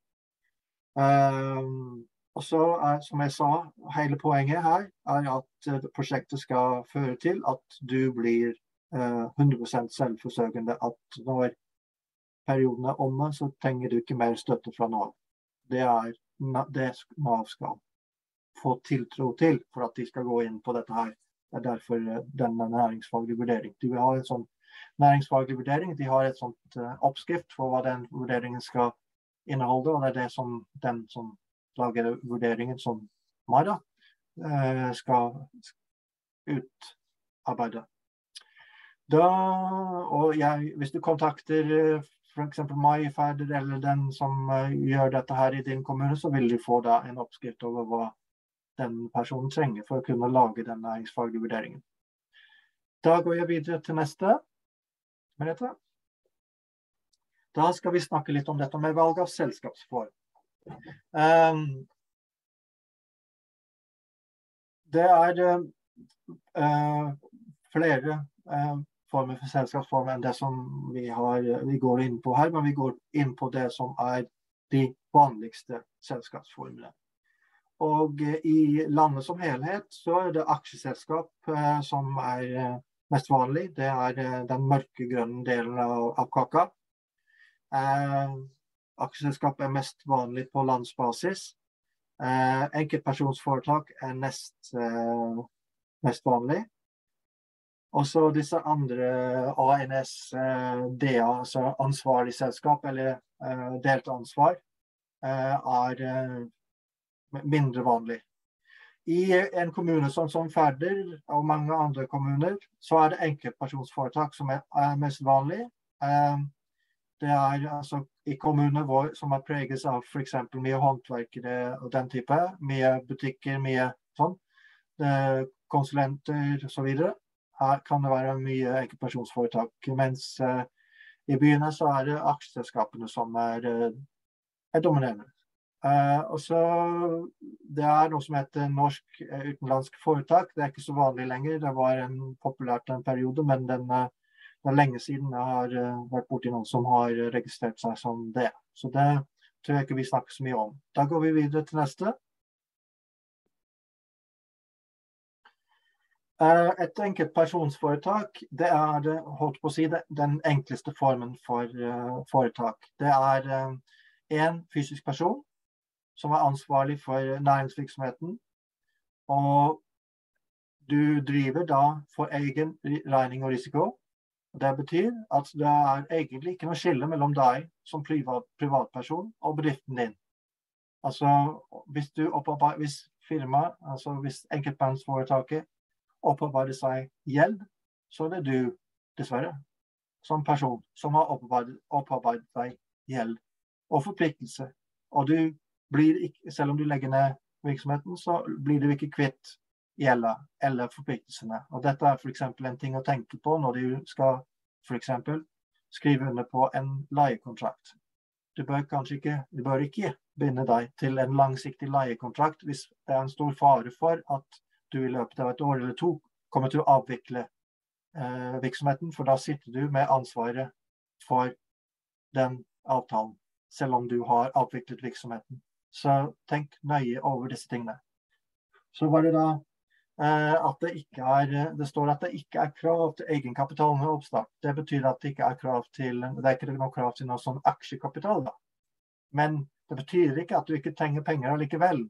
Speaker 2: Og så som jeg sa, hele poenget her at prosjektet skal føre til at du blir 100% selvforsørgende, at når perioden omme, så trenger du ikke mer støtte fra NAV. Det det NAV skal få tiltro til for at de skal gå inn på dette her. Det derfor denne næringsfaglige vurdering. De vil ha en sånn næringsfaglig vurdering, de har et sånt oppskrift for hva den vurderingen skal inneholde, og det som den som lager vurderingen som meg da, skal utarbeide. Hvis du kontakter for eksempel meg i Færder, eller den som gjør dette her i din kommune, så vil du få da en oppskrift over hva den personen trenger for å kunne lage den næringsfaglige vurderingen. Da går jeg videre til neste. Da skal vi snakke litt om dette med valg av selskapsform. Det flere former for selskapsform enn det som vi går inn på her, men vi går inn på det som de vanligste selskapsformene. Og i landet som helhet så det aksjeselskap som mest vanlig. Det den mørkegrønne delen av kaka. aksjeselskap mest vanlig på landsbasis. Enkeltpersonsforetak nest mest vanlig. Og så disse andre ANS, DA, altså ansvarlig selskap eller delt ansvar, mindre vanlig. I en kommune som Færder og mange andre kommuner, så det enkeltpersonsforetak som mest vanlig. Det altså i kommuner som preges av for eksempel mye håndverkere og den type, mye butikker, mye sånn, konsulenter og så videre. Her kan det være mye enkeltpersonsforetak, mens i byene så det aksjeselskapene som dominerende. Og så det noe som heter norsk utenlandsk foretak. Det ikke så vanlig lenger. Det var populært en periode, men det lenge siden jeg har vært borti noen som har registrert seg som det. Så det tror jeg ikke vi snakker så mye om. Da går vi videre til neste. Et enkeltpersonsforetak, det holdt på å si, den enkleste formen for foretak. Det en fysisk person som ansvarlig for næringsvirksomheten, og du driver da for egen regning og risiko. Det betyr at det egentlig ikke noe skille mellom deg som privatperson og bedriften din. Altså, hvis firmaet, altså hvis enkeltpersonsforetaket opparbeider seg gjeld, så det du, dessverre, som person som har opparbeidet seg gjeld og forpliktelse. Og du blir ikke, selv om du legger ned virksomheten, så blir du ikke kvitt gjelda eller forpliktelsene. Og dette for eksempel en ting å tenke på når du skal for eksempel skrive under på en leiekontrakt. Du bør ikke binde deg til en langsiktig leiekontrakt hvis det en stor fare for at du I løpet av et år eller to kommer til å avvikle virksomheten, for da sitter du med ansvaret for den avtalen, selv om du har avviklet virksomheten. Så tenk nøye over disse tingene. Så var det da at det står at det ikke krav til egenkapital med oppstart. Det betyr at det ikke krav til, det ikke noe krav til noe sånn aksjekapital da. Men det betyr ikke at du ikke trenger penger allikevel.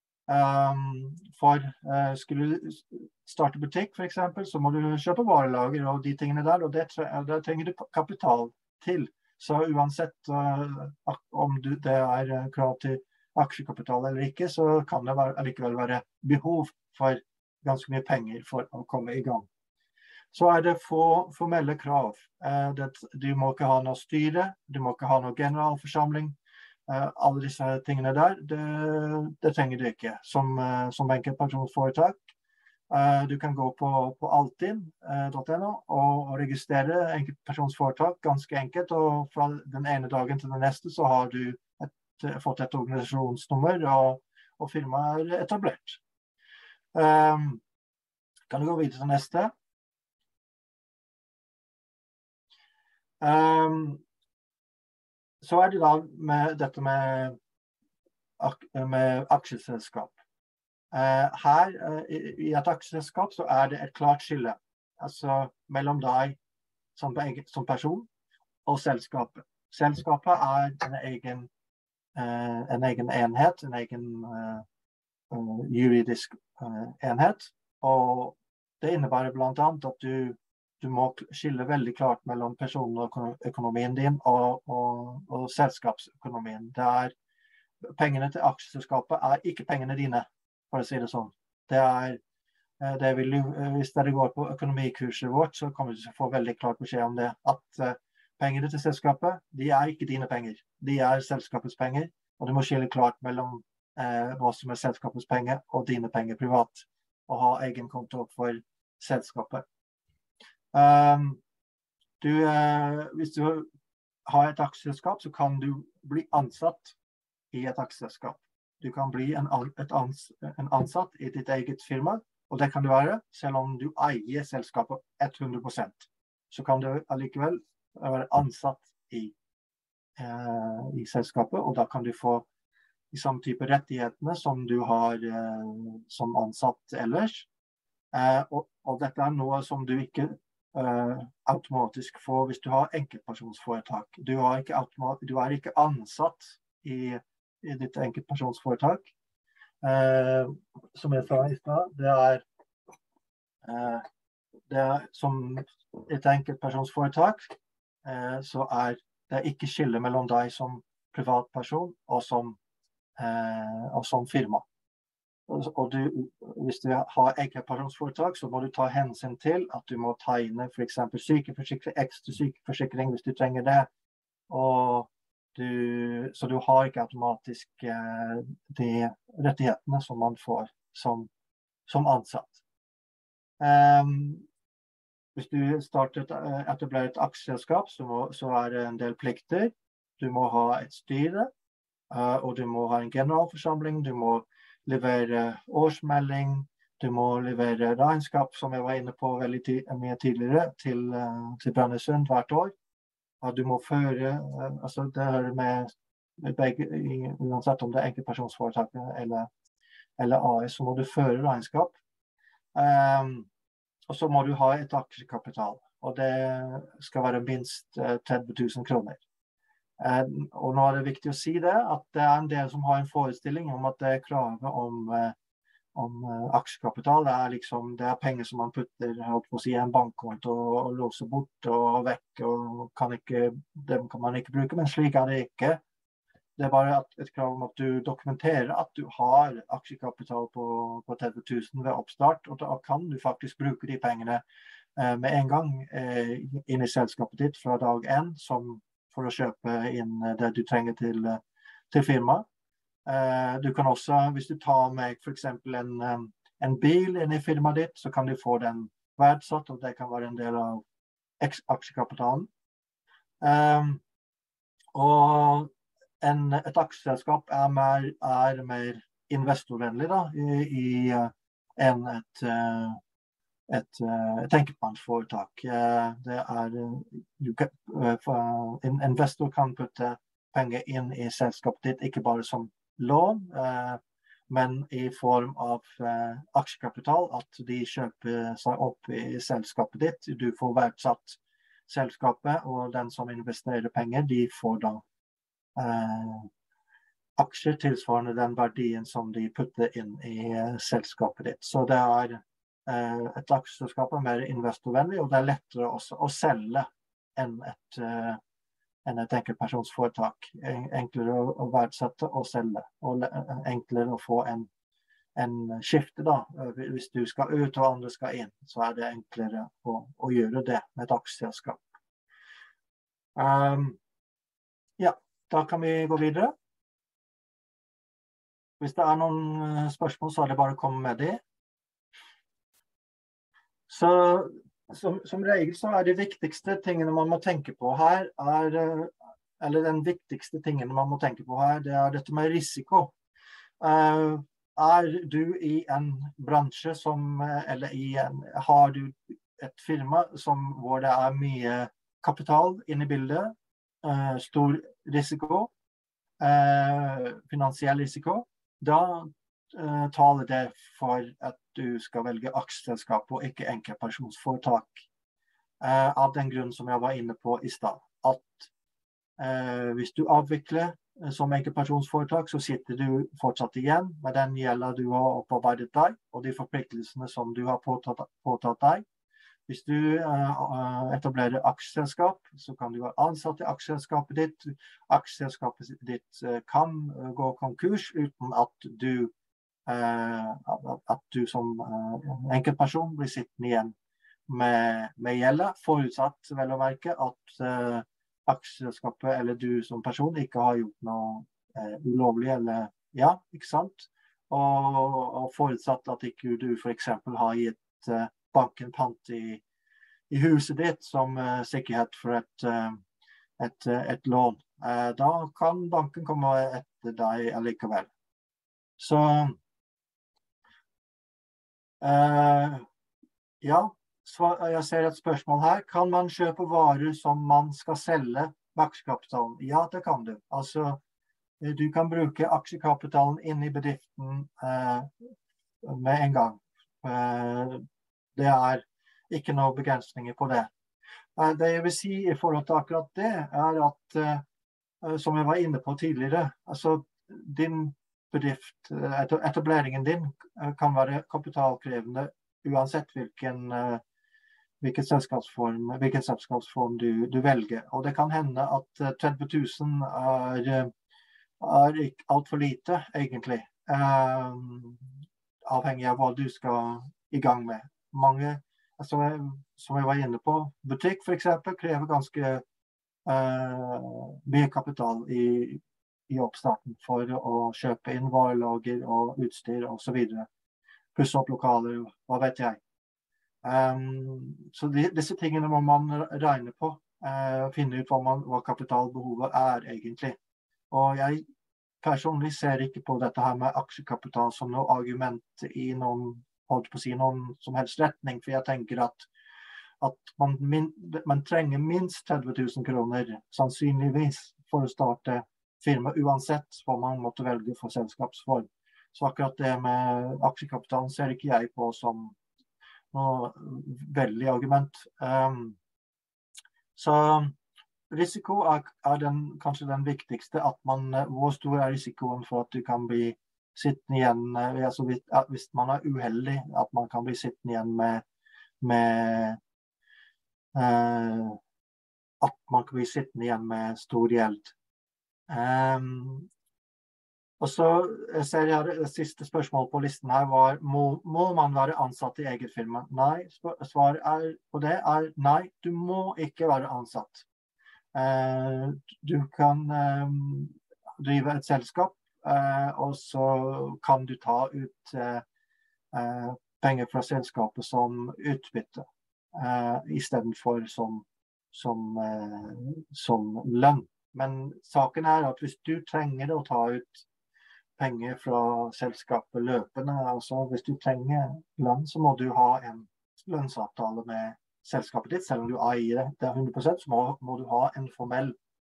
Speaker 2: Skulle du starte butikk for eksempel, så må du kjøpe varelager og de tingene der, og det trenger du kapital til. Så uansett om det krav til aksjekapital eller ikke, så kan det allikevel være behov for ganske mye penger for å komme I gang. Så det formelle krav. Du må ikke ha noe styre, du må ikke ha noe generalforsamling. Alle disse tingene der, det trenger du ikke som enkeltpersonsforetak. Du kan gå på altinn.no og registrere enkeltpersonsforetak ganske enkelt, og fra den ene dagen til den neste så har du fått et organisasjonsnummer, og firmaet etablert. Kan du gå videre til neste? Så det da med dette med aksjeselskap. Her I et aksjeselskap så det et klart skille, altså mellom deg som person og selskapet. Selskapet en egen enhet, en egen juridisk enhet, og det innebærer blant annet at du må skille veldig klart mellom personøkonomien din og selskapsøkonomien. Pengene til aksjeselskapet ikke pengene dine, for å si det sånn. Hvis dere går på økonomikurset vårt, så kommer du til å få veldig klart beskjed om det, at pengene til selskapet, de ikke dine penger. De selskapets penger, og du må skille klart mellom hva som selskapets penger og dine penger privat, og ha egen konto for selskapet. Hvis du har et aksjeselskap, så kan du bli ansatt I et aksjeselskap. Du kan bli en ansatt I ditt eget firma, og det kan du være, selv om du eier selskapet 100%. Så kan du allikevel være ansatt I selskapet, og da kan du få de samme type rettighetene som du har som ansatt ellers. Og dette noe som du ikke automatisk få hvis du har enkeltpersonsforetak. Du er ikke ansatt i ditt enkeltpersonsforetak. Som jeg sa i sted, det er som et enkeltpersonsforetak, så det ikke skille mellom deg som privatperson og som firma. Og hvis du har enkeltpersonsforetak, så må du ta hensyn til at du må tegne for eksempel sykeforsikring, ekstra sykeforsikring hvis du trenger det. Så du har ikke automatisk de rettighetene som man får som ansatt. Hvis du etablerer et aksjeselskap, så det en del plikter. Du må ha et styre, og du må ha en generalforsamling, du må levere årsmelding, du må levere regnskap, som jeg var inne på veldig mye tidligere, til Brønnøysund hvert år. Du må føre, altså det hører med begge, uansett om det enkeltpersonsforetaket eller AS, så må du føre regnskap. Og så må du ha et aksjekapital, og det skal være minst 30 000 kroner. Og nå det viktig å si det, at det en del som har en forestilling om at det kravet om aksjekapital, det penger som man putter i en bankkonto og låser bort og vekk, og dem kan man ikke bruke, men slik det ikke. Det bare et krav om at du dokumenterer at du har aksjekapital på 30 000 ved oppstart, og da kan du faktisk bruke de pengene med en gang inn i selskapet ditt fra dag 1, for å kjøpe inn det du trenger til firma. Du kan også, hvis du tar med for eksempel en bil inn i firmaet ditt, så kan du få den verdsatt, og det kan være en del av aksjekapitalen. Og et aksjeselskap mer investorvennlig enn et enkeltmannsforetak. En investor kan putte penger inn i selskapet ditt, ikke bare som lån, men i form av aksjekapital, at de kjøper seg opp i selskapet ditt. Du får verdsatt selskapet, og den som investerer penger, de får da aksjer tilsvarende den verdien som de putter inn i selskapet ditt. Så det et aksjeselskap mer investorvennlig, og det lettere også å selge enn et enkeltpersonsforetak. Enklere å verdsette og selge, og enklere å få en skifte da. Hvis du skal ut og andre skal inn, så det enklere å gjøre det med et aksjeselskap. Ja, da kan vi gå videre. Hvis det noen spørsmål, så det bare å komme med det. Så som regel så de viktigste tingene man må tenke på her, eller den viktigste tingene man må tenke på her, det dette med risiko. Du i en bransje har du et firma hvor det mye kapital inne i bildet, stor risiko, finansiell risiko, da taler det for at du skal velge aksjeselskap og ikke enkeltpersonsforetak. Av den grunn som jeg var inne på i stad, at hvis du avvikler som enkeltpersonsforetak, så sitter du fortsatt igjen med den gjelden du har opparbeidet deg, og de forpliktelsene som du har påtatt deg. Hvis du etablerer aksjeselskap, så kan du være ansatt i aksjeselskapet ditt. Aksjeselskapet ditt kan gå konkurs uten at du som enkeltperson blir sittende igjen med gjelden, forutsatt vel å merke at aksjeselskapet eller du som person ikke har gjort noe ulovlig, eller ja, ikke sant? Og forutsatt at ikke du for eksempel har gitt banken pant i huset ditt som sikkerhet for et lån. Da kan banken komme etter deg allikevel. Så ja, jeg ser et spørsmål her. Kan man kjøpe varer som man skal selge med aksjekapitalen? Ja, det kan du. Altså, du kan bruke aksjekapitalen inn i bedriften med en gang. Det ikke noen begrensninger på det. Det jeg vil si i forhold til akkurat det, at, som jeg var inne på tidligere, altså din bedrift, etableringen din kan være kapitalkrevende uansett hvilken selskapsform du velger. Og det kan hende at 30 000 er ikke alt for lite, egentlig. Avhengig av hva du skal i gang med. Mange, som jeg var inne på, butikk for eksempel, krever ganske mye kapital i oppstarten for å kjøpe inn varelager og utstyr og så videre. Pusse opp lokaler, hva vet jeg. Så disse tingene må man regne på, finne ut hva kapitalbehovet egentlig. Og jeg personlig ser ikke på dette her med aksjekapital som noe argument i noen som helst retning, for jeg tenker at man trenger minst 30 000 kroner sannsynligvis for å starte firma uansett hva man måtte velge for selskapsform. Så akkurat det med aksjekapitalen ser ikke jeg på som noe veldig argument. Så risiko kanskje den viktigste, at hvor stor risikoen for at du kan bli sittende igjen, altså hvis man uheldig, at man kan bli sittende igjen med stor gjeld. Og så ser jeg det siste spørsmålet på listen her var, må man være ansatt i eget firma? Nei, svaret på det nei, du må ikke være ansatt. Du kan drive et selskap, og så kan du ta ut penger fra selskapet som utbytte, i stedet for som lønn. Men saken at hvis du trenger å ta ut penger fra selskapet løpende, altså hvis du trenger lønn, så må du ha en lønnsavtale med selskapet ditt, selv om du eier det 100%, så må du ha en formell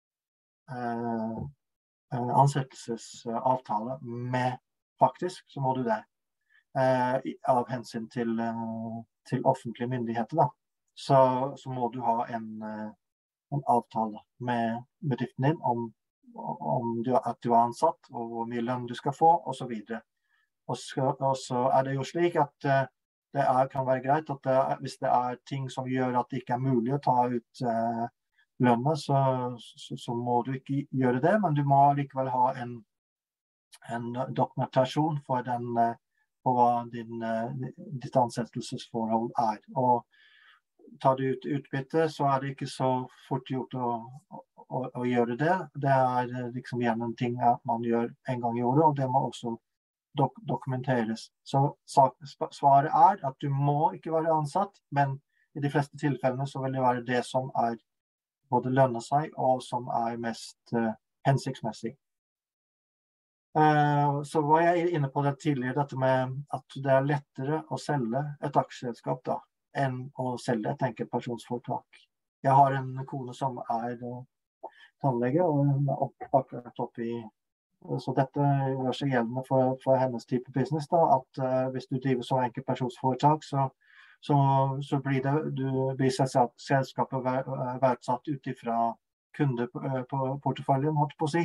Speaker 2: ansettelsesavtale med, faktisk, så må du det, av hensyn til offentlige myndigheter da. Så må du ha en avtale med bedriften din om at du ansatt, og hvor mye lønn du skal få, og så videre. Og så det jo slik at det kan være greit at hvis det ting som gjør at det ikke mulig å ta ut lønna, så må du ikke gjøre det, men du må likevel ha en dokumentasjon på hva ditt ansettelsesforhold Og tar du ut utbytte, så det ikke så fort gjort å gjøre det. Det liksom gjerne en ting man gjør en gang i året, og det må også dokumenteres. Så svaret at du må ikke være ansatt, men i de fleste tilfellene så vil det være det som både lønner seg, og som mest hensiktsmessig. Så var jeg inne på det tidligere, dette med at det lettere å selge et aksjeselskap da, enn å selge et enkeltpersonsforetak. Jeg har en kone som tannlege, og hun akkurat så dette gjør seg gjeldende for hennes type business da, at hvis du driver som enkeltpersonsforetak, så blir selskapet verdsatt ut ifra kundeporteføljen, holdt på å si.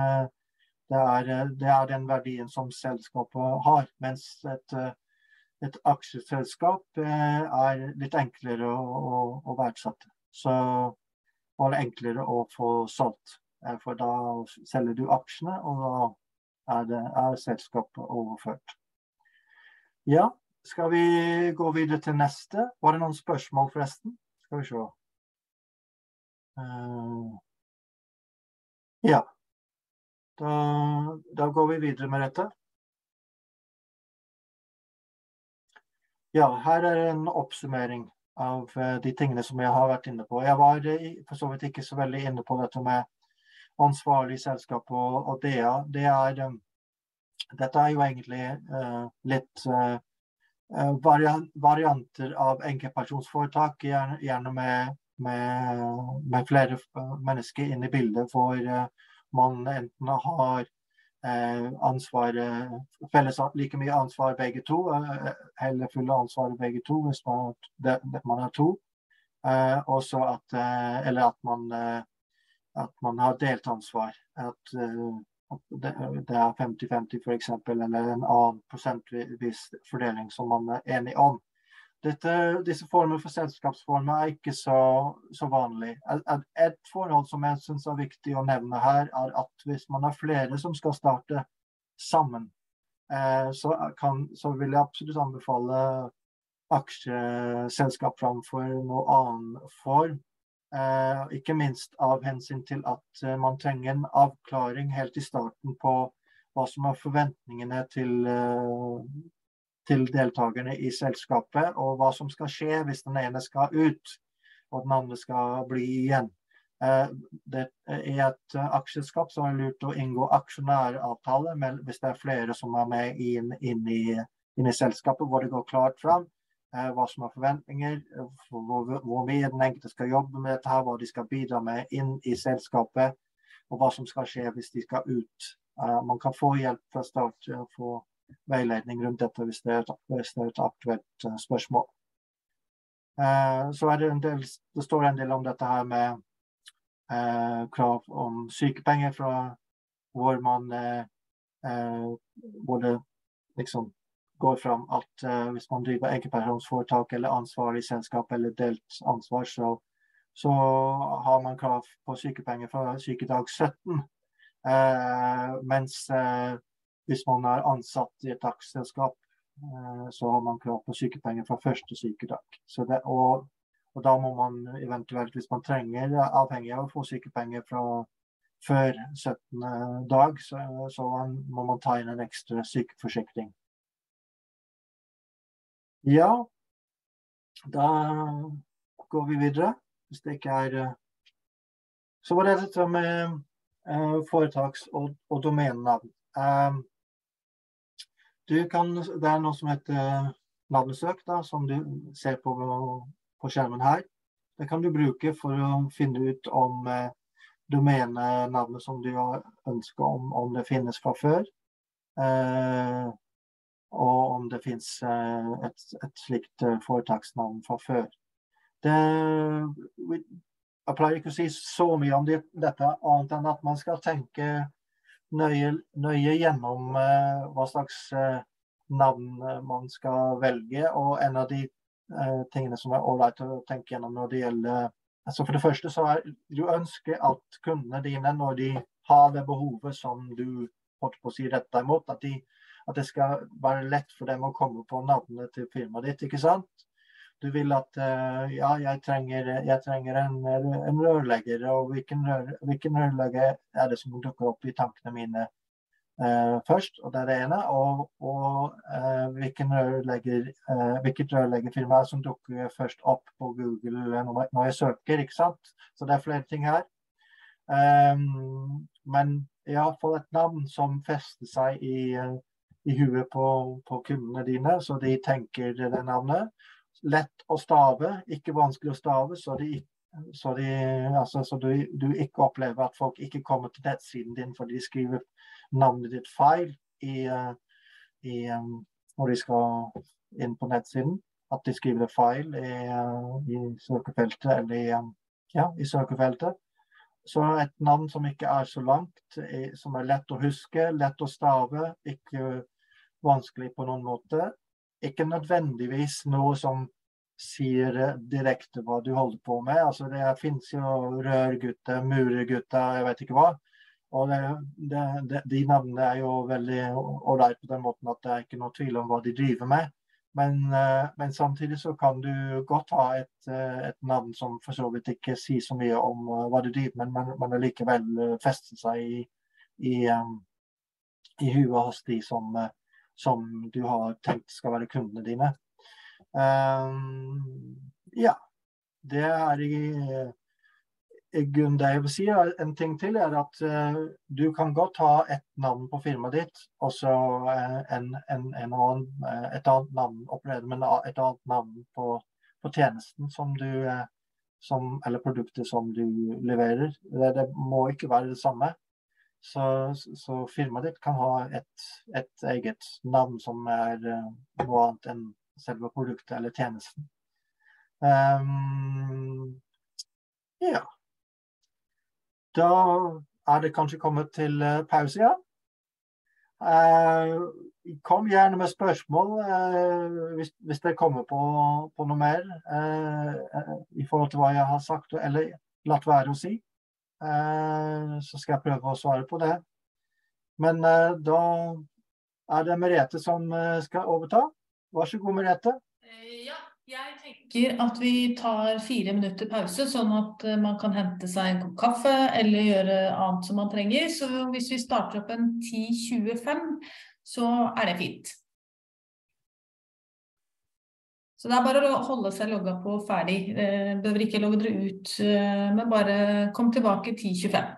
Speaker 2: Det den verdien som selskapet har, mens et aksjeselskap litt enklere å verdsette. Så var det enklere å få solgt, for da selger du aksjene, og da selskapet overført. Ja, skal vi gå videre til neste? Var det noen spørsmål forresten? Skal vi se. Ja, da går vi videre med dette. Ja, her en oppsummering av de tingene som jeg har vært inne på. Jeg var for så vidt ikke så veldig inne på dette med ansvarlig selskap og DA. Dette jo egentlig litt varianter av enkeltpersonsforetak, gjerne med flere mennesker inne i bildet, hvor man enten har like mye ansvar begge to, hele fulle ansvar begge to hvis man er to. Også eller at man har delt ansvar, at det er 50-50 for eksempel, eller en annen prosentvis fordeling som man er enig om. Disse former for selskapsformer er ikke så vanlig. Et forhold som jeg synes er viktig å nevne her, er at hvis man har flere som skal starte sammen, så vil jeg absolutt anbefale aksjeselskap framfor noe annen form. Ikke minst av hensyn til at man trenger en avklaring helt i starten på hva som er forventningene til deltakerne i selskapet, og hva som skal skje hvis den ene skal ut, og den andre skal bli igjen. I et aksjeskap så er det lurt å inngå aksjonæravtale hvis det er flere som er med inn i selskapet, hvor det går klart fram hva som er forventninger, hvor mye den enkelte skal jobbe med dette her, hva de skal bidra med inn i selskapet, og hva som skal skje hvis de skal ut. Man kan få hjelp fra start og få veiledning rundt dette hvis det er et aktuelt spørsmål. Så er det står en del om dette her med krav om sykepenger fra hvor det liksom går fram at hvis man driver enkeltpersonsforetak eller ansvarig selskap eller delt ansvar, så har man krav på sykepenger fra sykedag 17, mens hvis man er ansatt i et aksjeselskap, så har man krav på sykepenger fra første sykedag. Og da må man eventuelt, hvis man trenger, avhengig av å få sykepenger fra før 17. dag, så må man ta inn en ekstra sykeforsikring. Ja, da går vi videre, hvis det ikke er... Så var det dette med foretaks- og domennavn. Det er noe som heter navnesøk, som du ser på skjermen her. Det kan du bruke for å finne ut om domenenavnet som du har ønsket om det finnes fra før, og om det finnes et slikt foretaksnavn fra før. Jeg pleier ikke å si så mye om dette, annet enn at man skal tenke nøye gjennom hva slags navn man skal velge, og en av de tingene som er ålreit å tenke gjennom når det gjelder, altså for det første så du ønsker at kundene dine, når de har det behovet som du holdt på å si dette imot, at det skal være lett for dem å komme på navnet til firmaet ditt, ikke sant? Du vil at, jeg trenger en rørlegger, og hvilken rørlegger er det som dukker opp i tankene mine først, og det er det ene, og hvilket rørleggerfirma er som dukker først opp på Google når jeg søker, ikke sant? Så det er flere ting her. Men i hvert fall et navn som fester seg i huet på kundene dine, så de tenker det navnet. Lett å stave, ikke vanskelig å stave, så du ikke opplever at folk ikke kommer til nettsiden din fordi de skriver navnet ditt feil når de skal inn på nettsiden, at de skriver det feil i søkefeltet eller i søkefeltet. Så et navn som ikke er så langt, som er lett å huske, lett å stave, ikke vanskelig på noen måte. Ikke nødvendigvis noe som sier direkte hva du holder på med. Altså det finnes jo rørgutte, murergutte, jeg vet ikke hva. Og de navnene er jo veldig ålreit på den måten at det er ikke noe tvil om hva de driver med. Men samtidig så kan du godt ha et navn som for så vidt ikke sier så mye om hva du driver med, men likevel fester seg i huet hos de som du har tenkt skal være kundene dine. Det er i grunnen det jeg vil si. En ting til er at du kan godt ha et navn på firmaet ditt, og så et annet navn operere med et annet navn på tjenesten eller produktet som du leverer. Det må ikke være det samme. Så firmaet ditt kan ha et eget navn som noe annet enn selve produktet eller tjenesten. Ja. Da det kanskje kommet til pause, ja. Kom gjerne med spørsmål hvis det kommer på noe mer i forhold til hva jeg har sagt, eller latt være å si. Så skal jeg prøve å svare på det. Men da det Merete som skal overta. Vær så god, Merete.
Speaker 1: Ja, jeg tenker at vi tar 4 minutter pause, sånn at man kan hente seg en kopp kaffe eller gjøre annet som man trenger. Så hvis vi starter opp en 10:25, så det fint. Så det bare å holde seg logget på ferdig. Behøver ikke logge dere ut, men bare kom tilbake 10:25.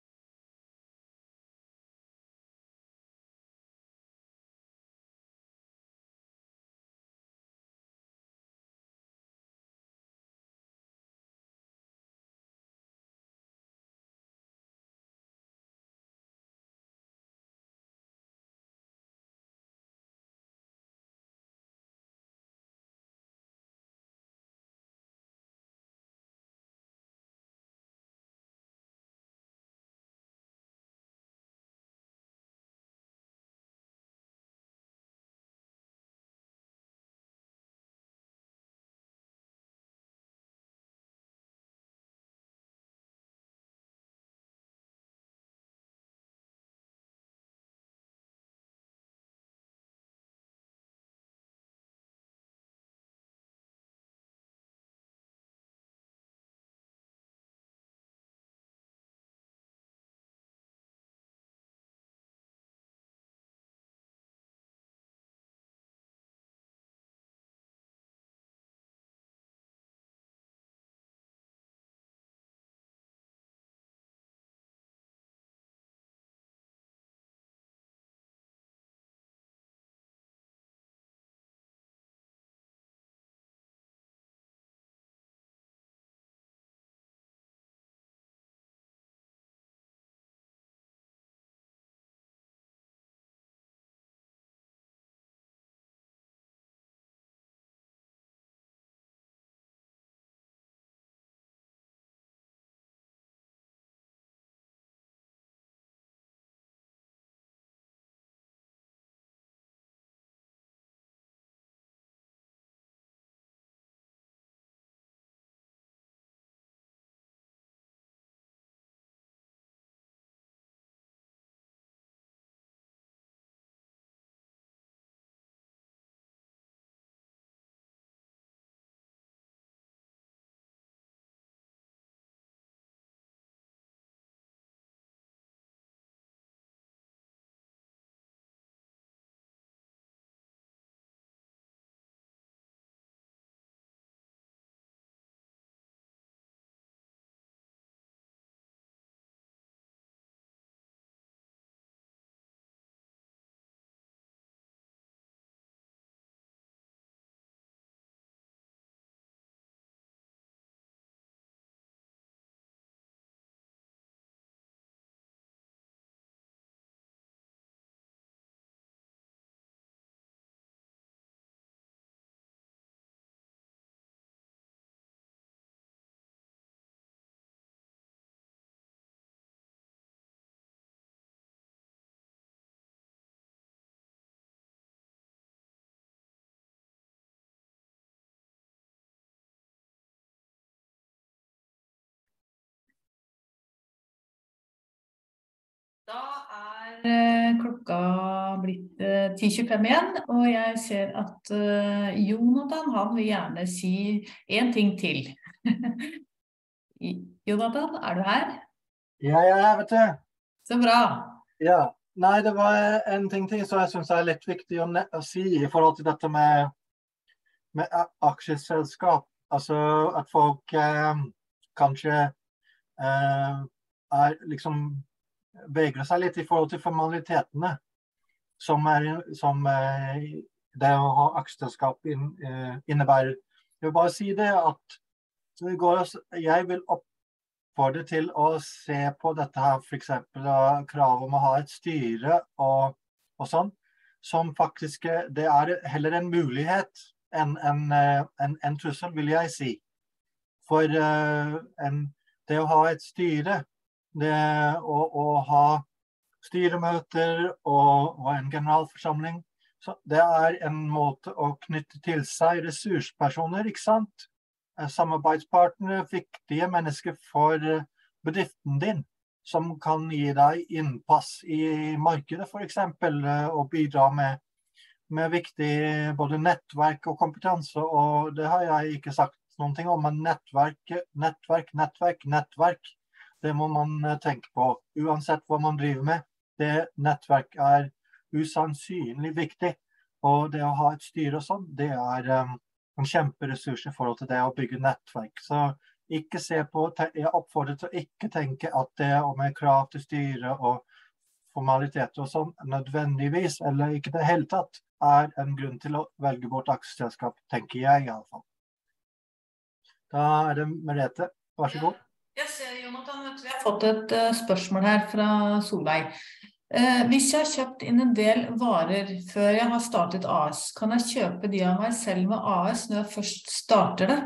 Speaker 1: Da klokka blitt 10:25 igjen, og jeg ser at Jonathan, han vil gjerne si en ting til. Jonathan, du her?
Speaker 2: Ja, jeg vet det.
Speaker 1: Så bra.
Speaker 2: Ja, nei, det var en ting til som jeg synes litt viktig å si i forhold til dette med aksjeselskap. Altså at folk kanskje liksom vegrer seg litt i forhold til formalitetene som det å ha aksjeselskap innebærer. Jeg vil bare si det at jeg vil oppfordre til å se på dette her, for eksempel krav om å ha et styre og sånn, som faktisk, det heller en mulighet enn en trussel, vil jeg si. For det å ha et styre, det å ha styremøter og en generalforsamling, så det en måte å knytte til seg ressurspersoner, ikke sant? Samarbeidspartnere, viktige mennesker for bedriften din, som kan gi deg innpass i markedet, for eksempel, og bidra med viktig både nettverk og kompetanse, og det har jeg ikke sagt noen ting om, men nettverk, det må man tenke på, uansett hva man driver med. Det nettverk usannsynlig viktig, og det å ha et styre og sånn, det en kjemperessurs i forhold til det å bygge nettverk. Så ikke se på, jeg oppfordrer til å ikke tenke at det med krav til styre og formaliteter og sånn nødvendigvis, eller ikke det hele tatt, en grunn til å velge bort aksjeselskap, tenker jeg i alle fall. Da det Merete, vær så god.
Speaker 1: Jeg ser, Jonathan, at vi har fått et spørsmål her fra Solveig. Hvis jeg har kjøpt inn en del varer før jeg har startet AS, kan jeg kjøpe de av meg selv med AS når jeg først starter det?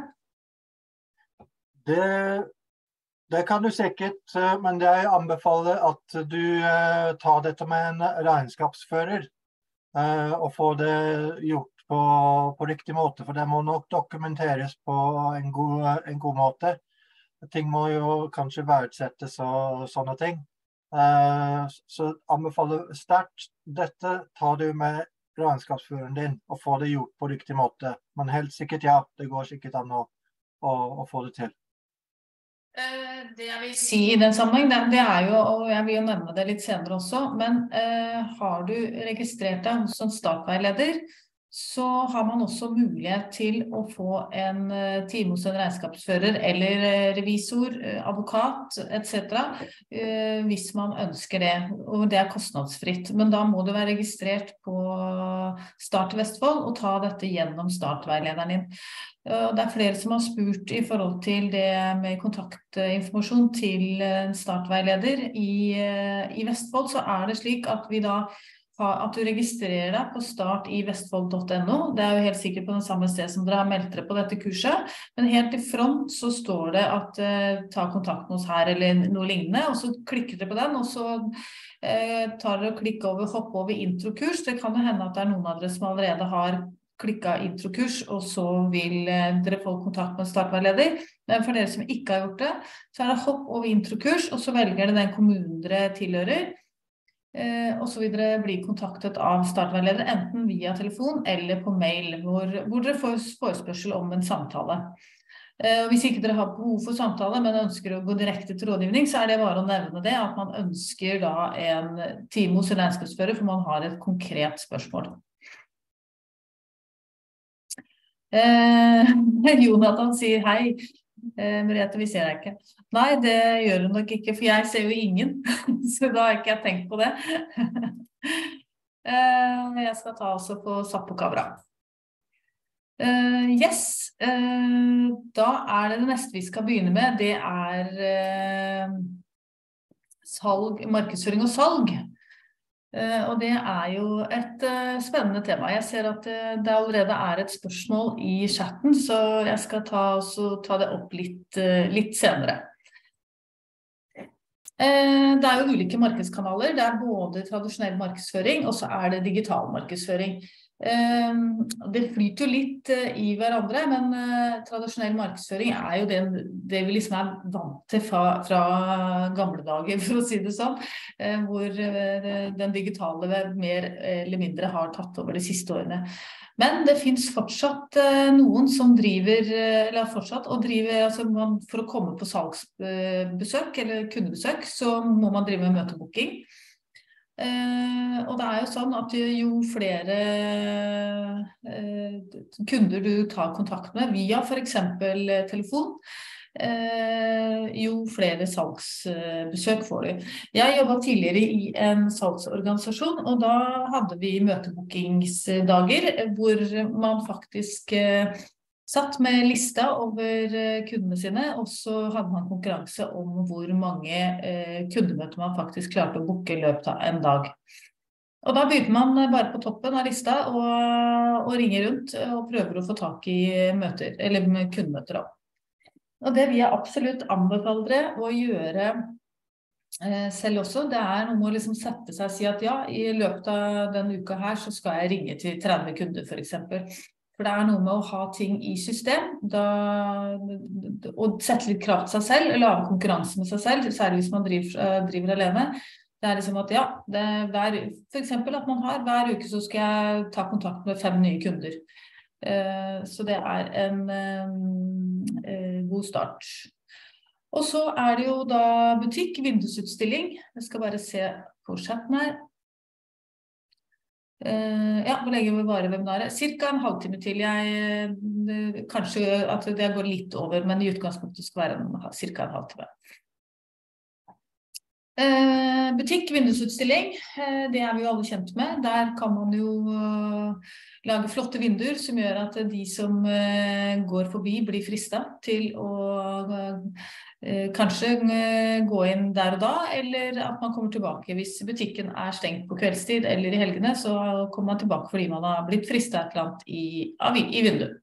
Speaker 2: Det kan du sikkert, men jeg anbefaler at du tar dette med en regnskapsfører og får det gjort på riktig måte, for det må nok dokumenteres på en god måte. Ting må jo kanskje verdsettes og sånne ting. Så anbefaler sterkt, dette tar du med regnskapsføreren din og får det gjort på riktig måte. Men helt sikkert ja, det går sikkert an å få det til.
Speaker 1: Det jeg vil si i den sammenheng, det jo, og jeg vil jo nevne det litt senere også, men har du registrert deg hos en startveileder, så har man også mulighet til å få en time hos en regnskapsfører eller revisor, advokat, etc. Hvis man ønsker det, og det kostnadsfritt. Men da må du være registrert på Start Vestfold og ta dette gjennom startveilederen din. Det flere som har spurt i forhold til det med kontaktinformasjon til en startveileder i Vestfold, så det slik at vi da at du registrerer deg på start i vestfold.no. Det jo helt sikkert på den samme sted som dere har meldt dere på dette kurset, men helt i front så står det at ta kontakt med oss her eller noe lignende, og så klikker dere på den, og så tar dere og klikker over, hopper over introkurs. Det kan jo hende at det noen av dere som allerede har klikket introkurs, og så vil dere få kontakt med en startveileder. Men for dere som ikke har gjort det, så det hopp over introkurs, og så velger dere den kommunen dere tilhører, og så vil dere bli kontaktet av startveileder, enten via telefon eller på mail, hvor dere får forespørsel om en samtale. Hvis ikke dere har behov for samtale, men ønsker å gå direkte til rådgivning, så det bare å nevne det, at man ønsker da en time hos en regnskapsfører, for man har et konkret spørsmål. Jonathan sier hei. Merete, vi ser deg ikke. Nei, det gjør hun nok ikke, for jeg ser jo ingen, så da har ikke jeg tenkt på det. Jeg skal ta også på Sappokabra. Yes, da det neste vi skal begynne med, det salg, markedsføring og salg. Og det jo et spennende tema. Jeg ser at det allerede et spørsmål i chatten, så jeg skal ta det opp litt senere. Det jo ulike markedskanaler. Det både tradisjonell markedsføring, og så det digital markedsføring. Det flyter jo litt i hverandre, men tradisjonell markedsføring jo det vi liksom vant til fra gamle dager, for å si det sånn, hvor den digitale mer eller mindre har tatt over de siste årene. Men det finnes fortsatt noen som driver, altså for å komme på salgsbesøk eller kundebesøk, så må man drive med møtebooking. Og det jo sånn at jo flere kunder du tar kontakt med via for eksempel telefon, jo flere salgsbesøk får du. Jeg jobbet tidligere i en salgsorganisasjon, og da hadde vi møtebookingsdager hvor man faktisk satt med lista over kundene sine, og så hadde man konkurranse om hvor mange kundemøter man faktisk klarte å booke i løpet av en dag. Og da begynte man bare på toppen av lista og ringer rundt og prøver å få tak i møter, eller kundemøter da. Og det vil jeg absolutt anbefale dere å gjøre selv også. Det noe med å liksom sette seg og si at ja, i løpet av denne uka her så skal jeg ringe til 30 kunder for eksempel. For det noe med å ha ting i system, og sette litt krav til seg selv, lage konkurranse med seg selv, særlig hvis man driver alene. Det liksom at ja, for eksempel at man har hver uke så skal jeg ta kontakt med 5 nye kunder. Så det en god start. Og så det jo da butikk, vindusutstilling. Jeg skal bare se på chatten her. Ja, hvor lenge vil vare webinaret? Cirka en halvtime til. Kanskje at det går litt over, men i utgangspunktet skal være cirka en halvtime. Butikk, vindusutstilling, det vi jo alle kjent med. Der kan man jo lage flotte vinduer som gjør at de som går forbi blir fristet til å kanskje gå inn der og da, eller at man kommer tilbake hvis butikken stengt på kveldstid eller i helgene, så kommer man tilbake fordi man har blitt fristet et eller annet i vinduet.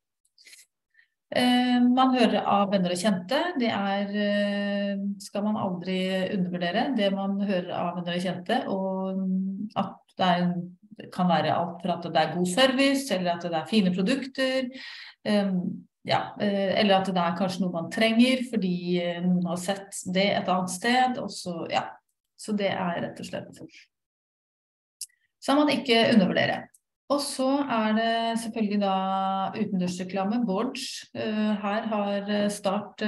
Speaker 1: Man hører av venner og kjente, det skal man aldri undervurdere, det man hører av venner og kjente, og at det kan være alt for at det god service, eller at det fine produkter, ja, eller at det kanskje noe man trenger, fordi noen har sett det et annet sted, og så, ja, så det rett og slett. Så man ikke undervurdere. Og så det selvfølgelig da utendørsreklame, boards. Her har Start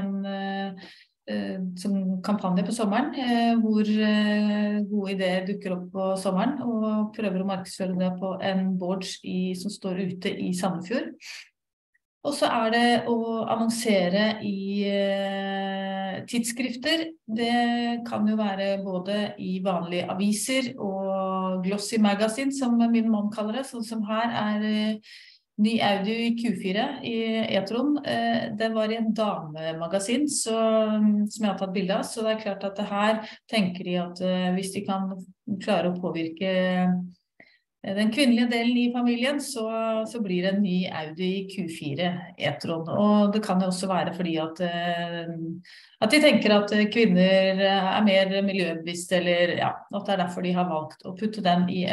Speaker 1: som kampanje på sommeren, hvor gode ideer dukker opp på sommeren, og prøver å markedsføre det på en boards som står ute i Sandefjord. Og så det å annonsere i tidsskrifter. Det kan jo være både i vanlige aviser og glossy magasin, som min mann kaller det, sånn som her ny audio i Q4 i E-tron. Det var i en damemagasin som jeg har tatt bilde av, så det klart at her tenker de at hvis de kan klare å påvirke den kvinnelige delen i familien, så blir det en ny Audi Q4 E-tron. Og det kan jo også være fordi at de tenker at kvinner mer miljøbevisste, eller ja, at det derfor de har valgt å putte den i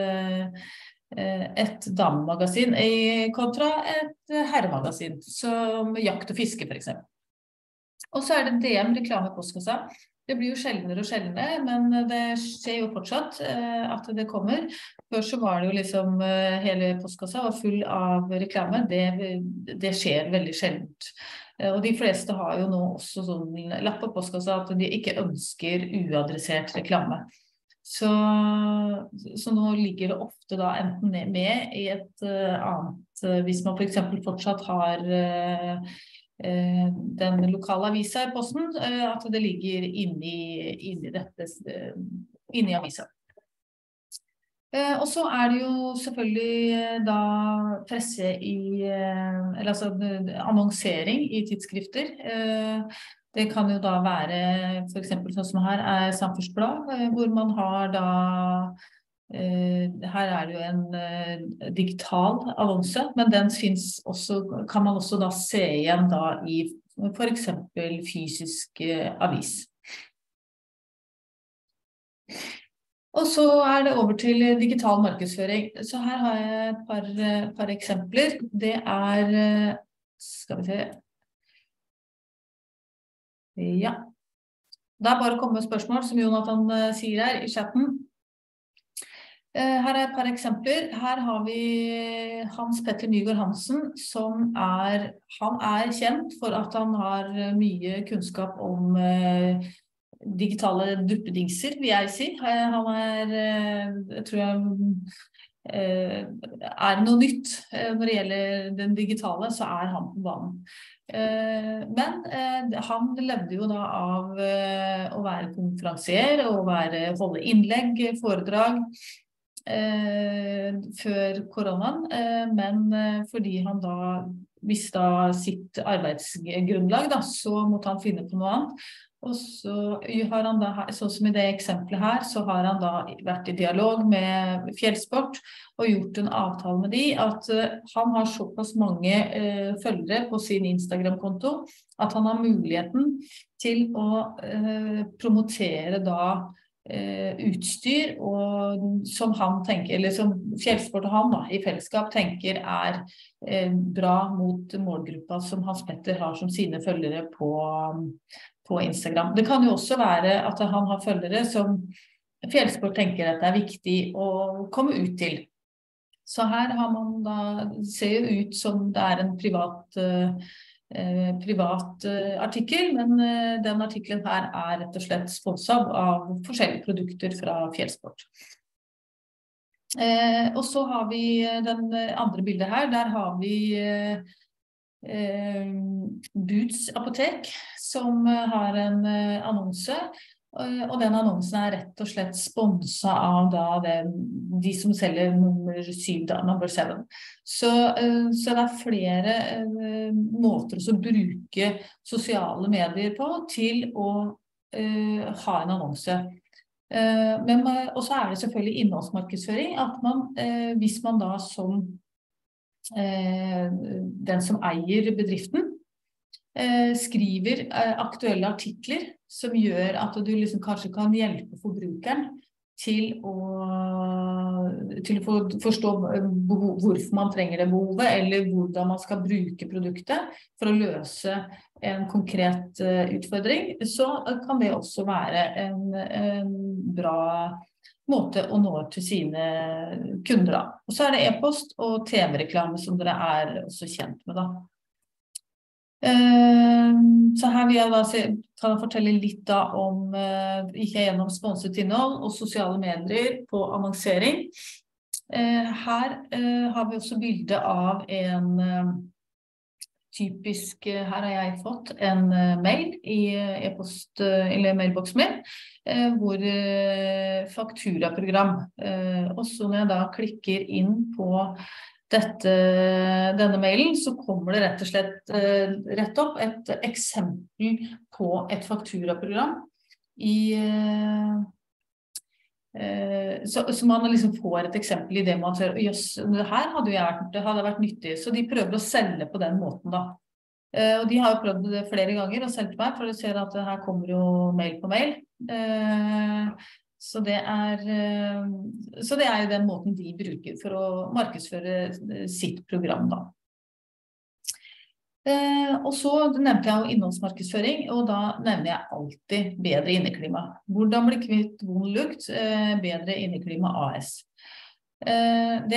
Speaker 1: et damemagasin kontra et herremagasin, som jakt og fiske for eksempel. Og så det DM reklame i postkassa. Det blir jo sjeldnere og sjeldnere, men det skjer jo fortsatt at det kommer. Før så var det jo liksom hele postkassa var full av reklame. Det skjer veldig sjeldent. Og de fleste har jo nå også sånn lapp på postkassa at de ikke ønsker uadressert reklame. Så nå ligger det ofte da enten med i et annet, hvis man for eksempel fortsatt har den lokale avisa i posten, at det ligger inni dette, inni avisa. Og så det jo selvfølgelig da presse eller altså annonsering i tidsskrifter. Det kan jo da være for eksempel sånn som her Samfunnsblad, hvor man har da her det jo en digital annonse, men den kan man også da se igjen da i for eksempel fysisk avis. Og så det over til digital markedsføring. Så her har jeg et par eksempler. Det skal vi se. Ja. Det bare å komme med spørsmål, som Jonathan sier her i chatten. Her et par eksempler. Her har vi Hans Petter Nygaard Hansen, som han kjent for at han har mye kunnskap om digitale duppedingser, vil jeg si. Han jeg tror noe nytt når det gjelder den digitale, så han på banen. Men han levde jo da av å være konferansier og holde innlegg, foredrag før koronaen, men fordi han da mistet sitt arbeidsgrunnlag, da, så måtte han finne på noe annet. Og så har han da, sånn som i det eksempelet her, så har han da vært i dialog med Fjellsport og gjort en avtale med de, at han har såpass mange følgere på sin Instagram-konto, at han har muligheten til å promotere da utstyr og som han tenker, eller som Fjellsport og han da, i fellesskap tenker bra mot målgruppa som Hans Petter har som sine følgere på Instagram. Det kan jo også være at han har følgere som Fjellsport tenker at det viktig å komme ut til. Så her har man da, ser jo ut som det en privat artikkel, men den artikkelen her rett og slett sponset av forskjellige produkter fra Fjellsport. Og så har vi den andre bildet her, der har vi Boots apotek som har en annonse, og den annonsen rett og slett sponset av da de som selger nummer 7, da, number 7. Så det flere måter å bruke sosiale medier på til å ha en annonse. Og så det selvfølgelig innholdsmarkedsføring, at man, hvis man da som den som eier bedriften skriver aktuelle artikler som gjør at du liksom kanskje kan hjelpe forbrukeren til å forstå hvorfor man trenger det behovet, eller hvordan man skal bruke produktet for å løse en konkret utfordring, så kan det også være en bra måte å nå til sine kunder da. Og så det e-post og TV-reklame som dere også kjent med da. Så her vil jeg da kan jeg fortelle litt da om, gikk jeg gjennom sponset innhold og sosiale medier på annonsering. Her har vi også bilde av en typisk, her har jeg fått en mail i e-post eller mailbox min, hvor fakturaprogram, og så når jeg da klikker inn på denne mailen, så kommer det rett og slett rett opp et eksempel på et fakturaprogram så man liksom får et eksempel i det man ser, jøss, det her hadde vært nyttig, så de prøver å selge på den måten da. Og de har jo prøvd det flere ganger og selgt meg, for du ser at her kommer jo mail på mail. Så det jo den måten de bruker for å markedsføre sitt program da. Og så nevnte jeg jo innholdsmarkedsføring, og da nevner jeg alltid bedre inneklima. Hvordan bli kvitt vond lukt? Bedre inneklima AS. Det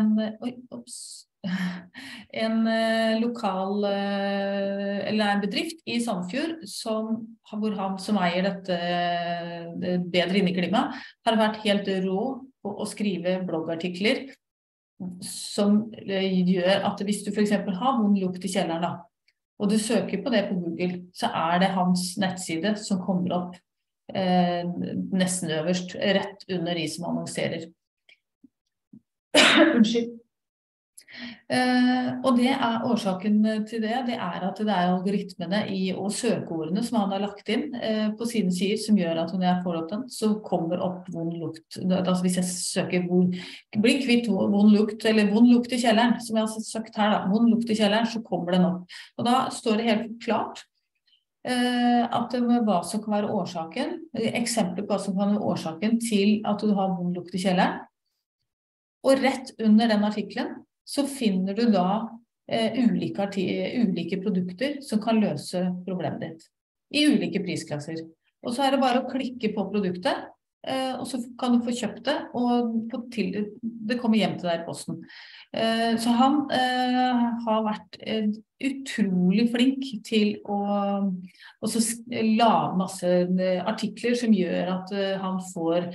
Speaker 1: en lokal, eller en bedrift i Sandefjord hvor han som eier dette bedre inneklima har vært helt rå på å skrive bloggartikler som gjør at hvis du for eksempel har vond lukt i kjelleren da, og du søker på det på Google, så det hans nettside som kommer opp nesten øverst, rett under de som annonserer. Unnskyld. Og det årsaken til det at det algoritmene og søkeordene som han har lagt inn på sine sider som gjør at når jeg får opp den, så kommer opp vond lukt. Altså hvis jeg søker bli kvitt vond lukt, eller vond lukt i kjelleren, som jeg har sagt her da, vond lukt i kjelleren, så kommer den opp. Og da står det helt klart at hva som kan være årsaken, eksempler på hva som kan være årsaken til at du har vond lukt i kjelleren. Og rett under den artikkelen så finner du da ulike produkter som kan løse problemet ditt i ulike prisklasser. Og så det bare å klikke på produktet, og så kan du få kjøpt det, og det kommer hjem til deg i posten. Så han har vært utrolig flink til å lage masse artikler som gjør at han får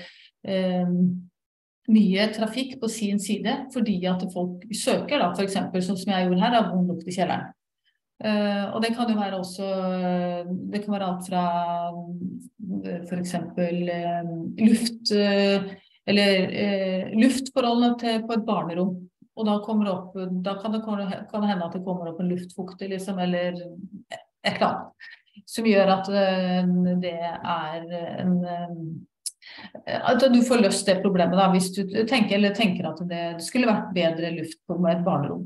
Speaker 1: mye trafikk på sin side, fordi at folk søker da, for eksempel, sånn som jeg gjorde her, av vond lukt i kjelleren. Og det kan jo være også, det kan være alt fra for eksempel luftforholdene på et barnerom. og da kommer det opp, da kan det hende at det kommer opp en luftfukter, liksom, eller et eller annet, som gjør at det at du får løst det problemet da, hvis du tenker at det skulle vært bedre luft på et barnerom.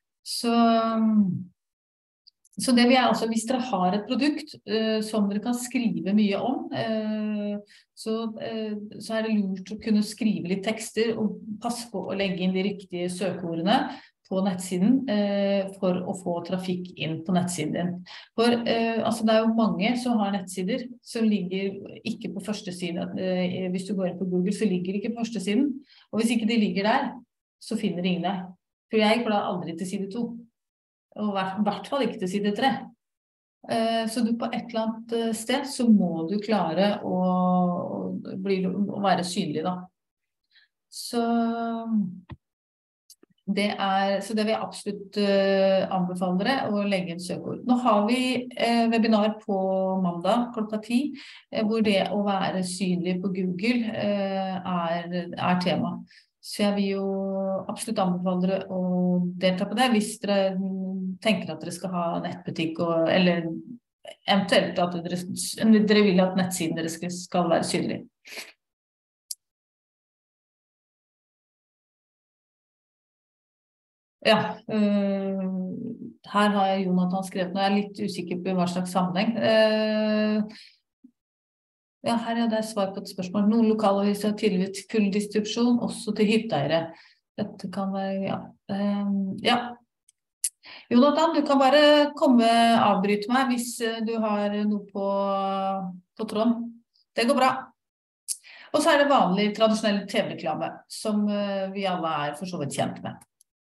Speaker 1: Så det altså, hvis dere har et produkt som dere kan skrive mye om, så det lurt å kunne skrive litt tekster og passe på å legge inn de riktige søkeordene på nettsiden for å få trafikk inn på nettsiden din. For altså, det jo mange som har nettsider som ligger ikke på første side. Hvis du går inn på Google, så ligger det ikke på første siden. Og hvis ikke de ligger der, så finner ingen deg. For jeg går da aldri til side 2. Og i hvert fall ikke til side 3. Så du på et eller annet sted så må du klare å være synlig da. Så det vil jeg absolutt anbefale dere å legge inn søkeord. Nå har vi webinar på mandag klokka 10, hvor det å være synlig på Google er tema. Så jeg vil jo absolutt anbefale dere å delta på det, hvis dere tenker at dere skal ha nettbutikk, eller eventuelt at dere vil at nettsiden dere skal være synlig. Ja, her har jeg Jonathan skrevet noe, jeg litt usikker på hva slags sammenheng. Ja, her det svar på et spørsmål. Noen lokalaviser har tilbudt full distribusjon også til hytteeiere. Dette kan være, ja. Jonathan, du kan bare avbryte meg hvis du har noe på tråden. Det går bra. Og så det vanlig tradisjonell TV-reklame, som vi alle for så vidt kjent med.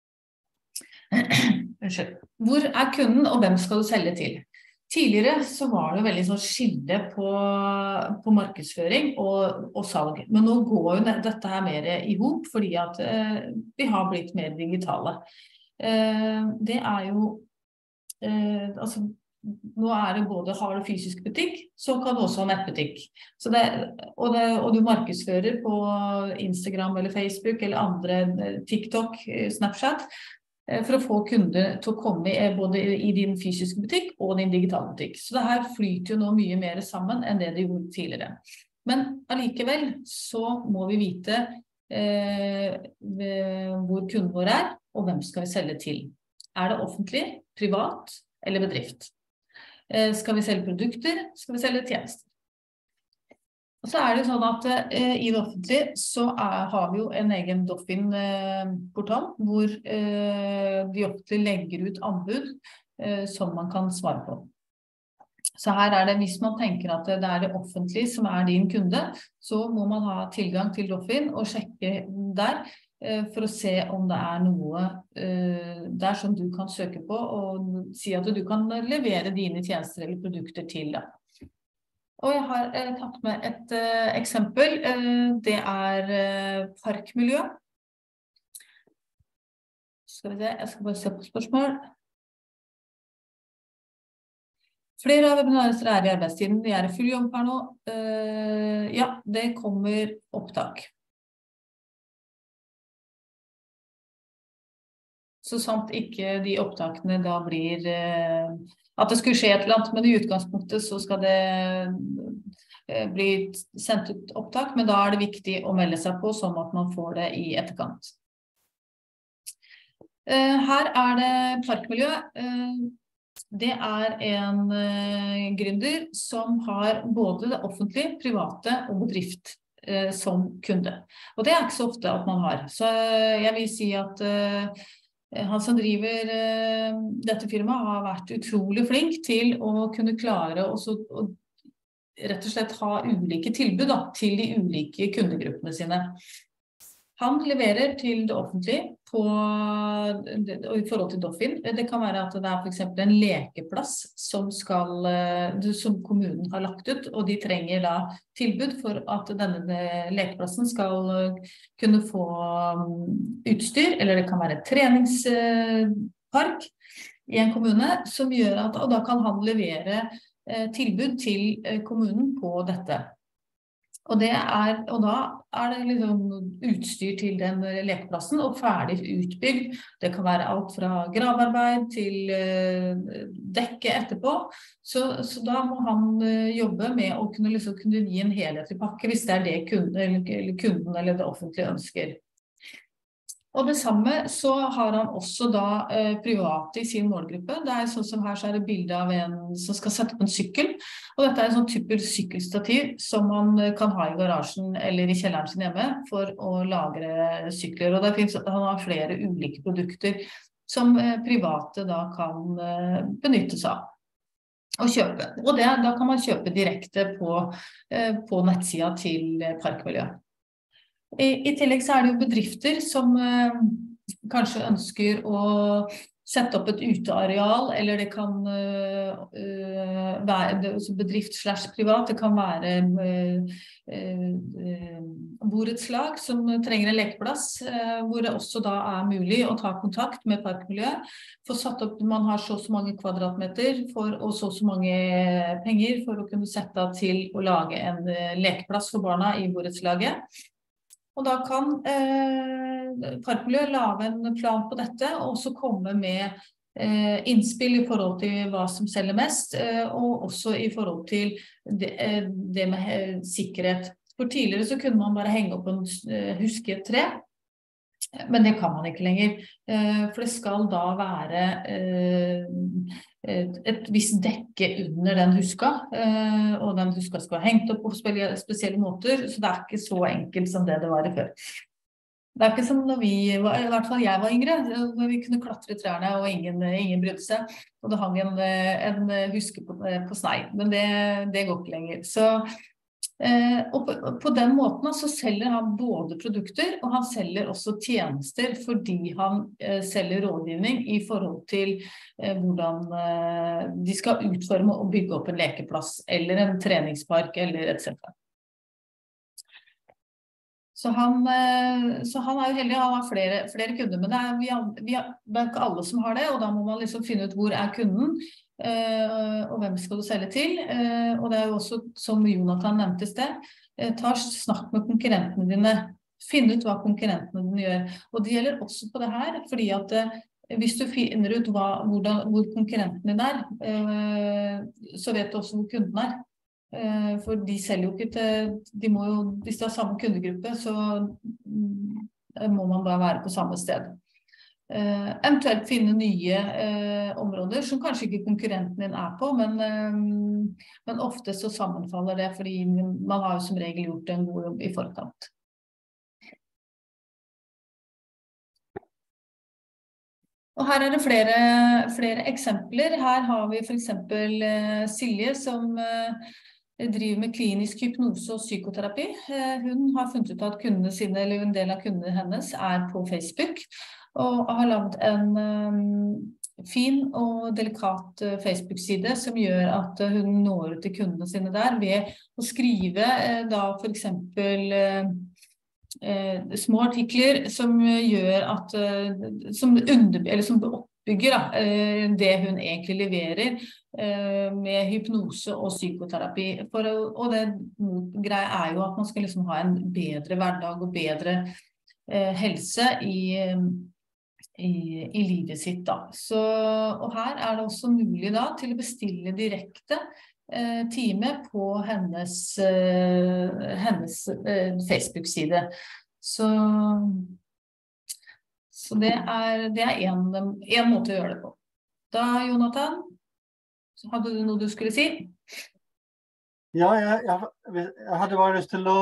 Speaker 1: Unnskyld. Hvor kunden, og hvem skal du selge til? Tidligere så var det veldig sånn skille på markedsføring og salg. Men nå går jo dette her mer i hop, fordi at vi har blitt mer digitale. Det jo, altså, nå det både, har du fysisk butikk, så kan du også ha nettbutikk. Så og du markedsfører på Instagram eller Facebook eller andre TikTok, Snapchat, for å få kunder til å komme både i din fysiske butikk og din digitale butikk. Så det her flyter jo nå mye mer sammen enn det de gjorde tidligere. Men allikevel så må vi vite hvor kunden vår og hvem skal vi selge til. Det offentlig, privat eller bedrift? Skal vi selge produkter? Skal vi selge tjenester? Og så det sånn at i det offentlige så har vi jo en egen Doffin-portal, hvor de offentlige legger ut anbud som man kan svare på. Så her det, hvis man tenker at det det offentlige som din kunde, så må man ha tilgang til Doffin og sjekke der for å se om det noe der som du kan søke på og si at du kan levere dine tjenester eller produkter til det. Og jeg har tatt med et eksempel, det parkmiljø. Skal vi se, jeg skal bare se på spørsmål. Flere av webinarister i arbeidstiden, de i full jobb her nå. Ja, det kommer opptak. Så sant ikke de opptakene da blir at det skulle skje et eller annet, men i utgangspunktet så skal det bli sendt ut opptak, men da det viktig å melde seg på sånn at man får det i etterkant. Her det parkmiljø. Det en gründer som har både det offentlige, private og bedrift som kunde. Og det ikke så ofte at man har. Så jeg vil si at han som driver dette firmaet har vært utrolig flink til å kunne klare å rett og slett ha ulike tilbud til de ulike kundegruppene sine. Han leverer til det offentlige i forhold til Doffin. Det kan være at det for eksempel en lekeplass som kommunen har lagt ut, og de trenger da tilbud for at denne lekeplassen skal kunne få utstyr, eller det kan være et treningspark i en kommune, som gjør at, og da kan han levere tilbud til kommunen på dette. Og da er det liksom utstyr til den lekeplassen og ferdig utbygd. Det kan være alt fra gravarbeid til dekke etterpå. Så da må han jobbe med å kunne gi en helhetlig pakke hvis det er det kunden eller det offentlige ønsker. Og det samme så har han også da private i sin målgruppe. Det er sånn som her så er det bilde av en som skal sette på en sykkel. Og dette er en sånn type sykkelstativ som man kan ha i garasjen eller i kjelleren sin hjemme for å lagre sykler. Og han har flere ulike produkter som private da kan benytte seg av og kjøpe. Og da kan man kjøpe direkte på nettsida til Parkmiljø. I tillegg så er det jo bedrifter som kanskje ønsker å sette opp et uteareal, eller det kan være bedrift/privat, det kan være borettslag som trenger en lekeplass, hvor det også da er mulig å ta kontakt med Parkmiljø, få satt opp, man har så mange kvadratmeter og så mange penger for å kunne sette av til å lage en lekeplass for barna i borettslaget. Og da kan Parkmiljø lage en plan på dette, og også komme med innspill i forhold til hva som selger mest, og også i forhold til det med sikkerhet. For tidligere så kunne man bare henge opp en huske et tre, men det kan man ikke lenger, for det skal da være et visst dekke under den huska, og den huska skal være hengt opp på spesielle måter, så det er ikke så enkelt som det var før. Det er ikke som når i hvert fall jeg var yngre, når vi kunne klatre i trærne og ingen brydde seg, og det hang en huske på snei, men det går ikke lenger. Og på den måten så selger han både produkter, og han selger også tjenester, fordi han selger rådgivning i forhold til hvordan de skal utforme og bygge opp en lekeplass, eller en treningspark, eller etc. Så han er jo heldig, han har flere kunder, men det er ikke alle som har det, og da må man liksom finne ut hvor er kunden, og hvem skal du selge til, og det er jo også, som Jonathan nevnte i sted, snakk med konkurrentene dine, finn ut hva konkurrentene dine gjør, og det gjelder også på det her, fordi at hvis du finner ut hvor konkurrenten din så vet du også hvor kunden for de selger jo ikke hvis de har samme kundegruppe, så må man bare være på samme sted. Eventuelt finne nye områder som kanskje ikke konkurrenten din på, men ofte så sammenfaller det, fordi man har jo som regel gjort en god jobb i forkant. Og her er det flere eksempler. Her har vi for eksempel Silje som driver med klinisk hypnose og psykoterapi. Hun har funnet ut at kundene sine, eller en del av kundene hennes, på Facebook, og har laget en fin og delikat Facebook-side som gjør at hun når ut til kundene sine der ved å skrive da for eksempel små artikler som gjør at som oppbygger det hun egentlig leverer med hypnose og psykoterapi. Og det greia jo at man skal liksom ha en bedre hverdag og bedre helse i livet sitt da. Og her er det også mulig da til å bestille direkte time på hennes Facebook-side. Så det er en måte å gjøre det på. Da, Jonathan, hadde du noe du skulle si?
Speaker 2: Ja, jeg hadde bare lyst til å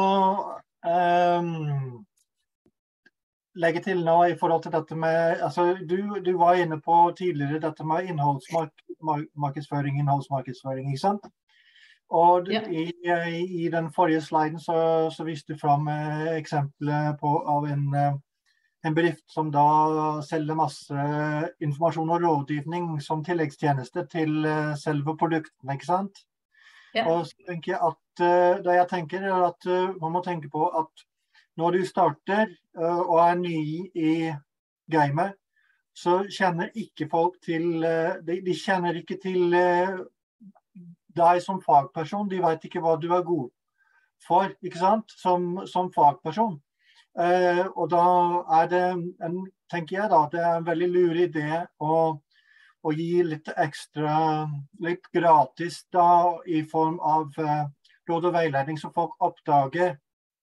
Speaker 2: legge til nå i forhold til dette med, altså du var inne på tidligere dette med innholdsmarkedsføring, ikke sant? Og i den forrige sliden så viste du frem eksempler av en bedrift som da selger masse informasjon og rådgivning som tilleggstjeneste til selve produktene, ikke sant? Ja. Og så tenker jeg at, det jeg tenker at man må tenke på at når du starter og ny i gamet, så kjenner ikke folk til, de kjenner ikke til deg som fagperson, de vet ikke hva du god. for, ikke sant, som fagperson. Og da det, tenker jeg da, det en veldig lur idé å gi litt ekstra, litt gratis da, i form av råd og veiledning, så folk oppdager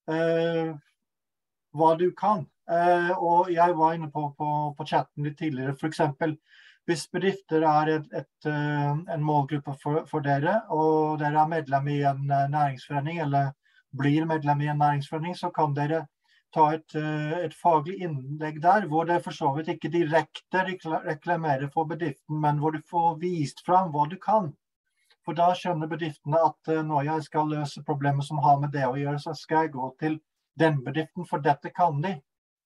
Speaker 2: hva du kan. Og jeg var inne på chatten litt tidligere, for eksempel, hvis bedrifter en målgruppe for dere, og dere medlem i en næringsforening, eller blir medlem i en næringsforening, så kan dere ta et faglig innlegg der, hvor det for så vidt ikke direkte reklamerer for bedriften, men hvor du får vist frem hva du kan. For da skjønner bedriftene at når jeg skal løse problemer som har med det å gjøre, så skal jeg gå til den bedriften, for dette kan de.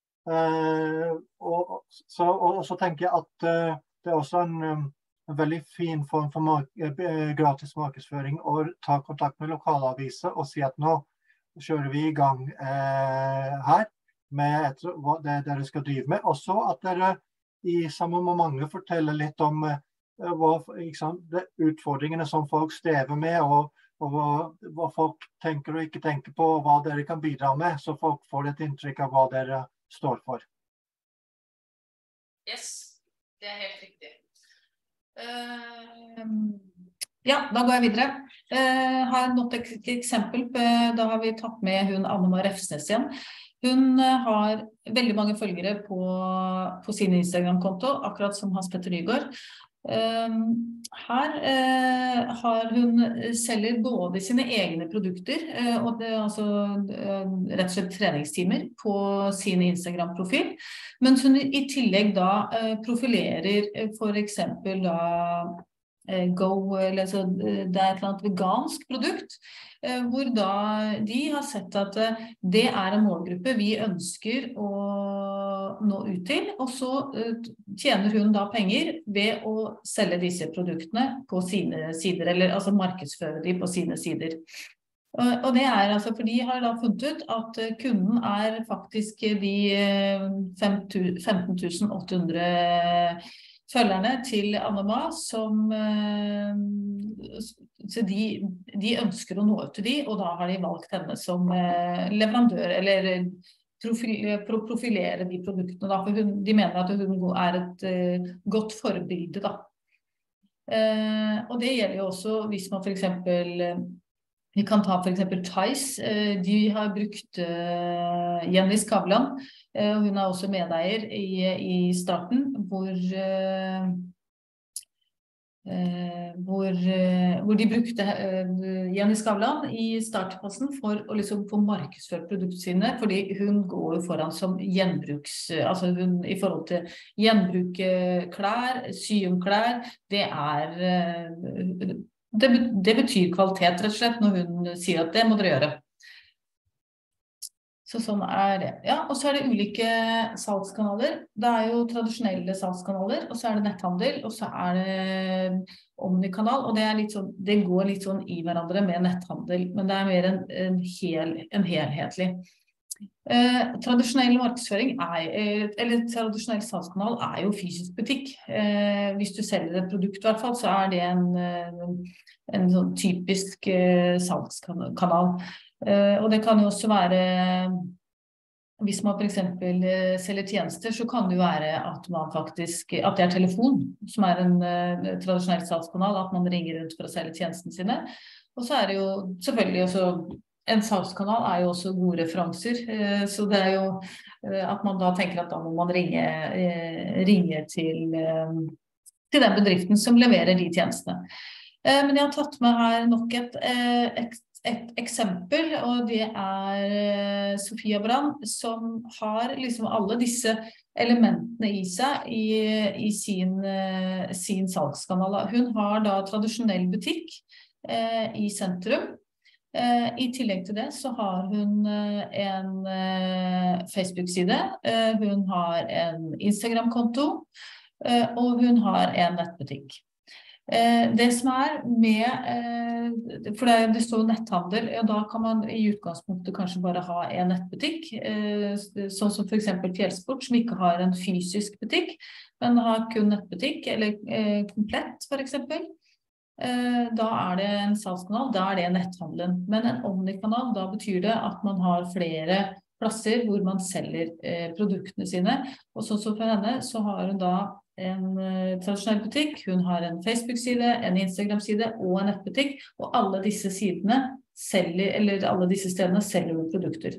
Speaker 2: Og så tenker jeg at det også en veldig fin form for gratis markedsføring å ta kontakt med lokalaviser og si at nå kjører vi i gang her med det dere skal drive med. Og så at dere i samme moment forteller litt om de utfordringene som folk strever med, og hva folk tenker og ikke tenker på, og hva dere kan bidra med, så folk får et inntrykk av hva dere står for.
Speaker 1: Yes, det helt riktig. Ja, da går jeg videre. Har nok et eksempel, da har vi tatt med hun Anne-Ma Refsnes igjen. Hun har veldig mange følgere på sin Instagram-konto, akkurat som Hans Petter Nygaard. Her har hun selger både sine egne produkter, og det altså rett og slett treningstimer på sin Instagram-profil, mens hun i tillegg da profilerer for eksempel da Go, eller så det et eller annet vegansk produkt, hvor da de har sett at det en målgruppe vi ønsker å nå ut til, og så tjener hun da penger ved å selge disse produktene på sine sider, eller altså markedsføre de på sine sider. Og det altså, for de har da funnet ut at kunden faktisk de 15.800 følgerne til Anne-Ma, som så de ønsker å nå ut til de, og da har de valgt henne som leverandør, eller profilere de produktene da, for de mener at hun et godt forbilde da. Og det gjelder jo også hvis man for eksempel, vi kan ta for eksempel Tice, de har brukt Jenny Skavlan, og hun også medeier i starten, hvor de brukte Jenny Skavlan i startfasen for å liksom få markedsført produktene sine, fordi hun går jo foran som altså hun i forhold til gjenbruk klær, sy om klær, det betyr kvalitet rett og slett når hun sier at det må dere gjøre. Så sånn det. Ja, og så det ulike salgskanaler. Det jo tradisjonelle salgskanaler, og så det netthandel, og så det omnikanal, og det litt sånn, det går litt sånn i hverandre med netthandel, men det mer en helhetlig. Tradisjonell markedsføring eller tradisjonell salgskanal jo fysisk butikk. Hvis du selger et produkt i hvert fall, så det en sånn typisk salgskanal. Og det kan jo også være, hvis man for eksempel selger tjenester, så kan det jo være at man faktisk, at det telefon, som en tradisjonell salgskanal, at man ringer rundt for å selge tjenestene sine. Og så det jo selvfølgelig også, en salgskanal jo også gode referanser, så det jo at man da tenker at da må man ringe til den bedriften som leverer de tjenestene. Men jeg har tatt med her nok et eksempel, og det Sofia Brand, som har liksom alle disse elementene i seg i sin salgskanal. Hun har da tradisjonell butikk i sentrum. I tillegg til det så har hun en Facebook-side, hun har en Instagram-konto, og hun har en nettbutikk. Det som med, for det står netthandel, da kan man i utgangspunktet kanskje bare ha en nettbutikk, sånn som for eksempel Fjellsport, som ikke har en fysisk butikk, men har kun nettbutikk, eller Komplett for eksempel. Da det en salgskanal, da det netthandelen. Men en omnikanal, da betyr det at man har flere plasser hvor man selger produktene sine. Og sånn som for henne, så har hun da en tradisjonell butikk, hun har en Facebook-side, en Instagram-side og en nettbutikk, og alle disse sidene selger, eller alle disse stedene selger hun produkter.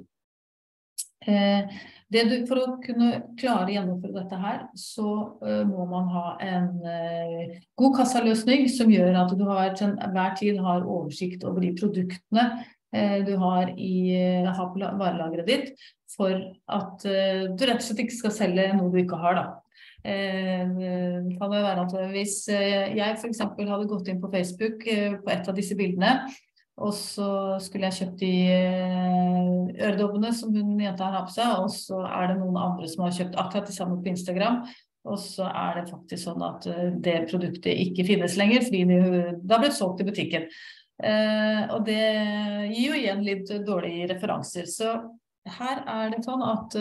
Speaker 1: For å kunne klare å gjennomføre dette her, så må man ha en god kassaløsning som gjør at du til hver tid har oversikt over de produktene du har på varelageret ditt, for at du rett og slett ikke skal selge noe du ikke har da. Det kan jo være at hvis jeg for eksempel hadde gått inn på Facebook på et av disse bildene, og så skulle jeg kjøpt de øredobbene som jenta har på seg, og så det noen andre som har kjøpt akkurat det samme på Instagram, og så det faktisk sånn at det produktet ikke finnes lenger, fordi det har blitt solgt i butikken. Og det gir jo igjen litt dårlige referanser. Så her det sånn at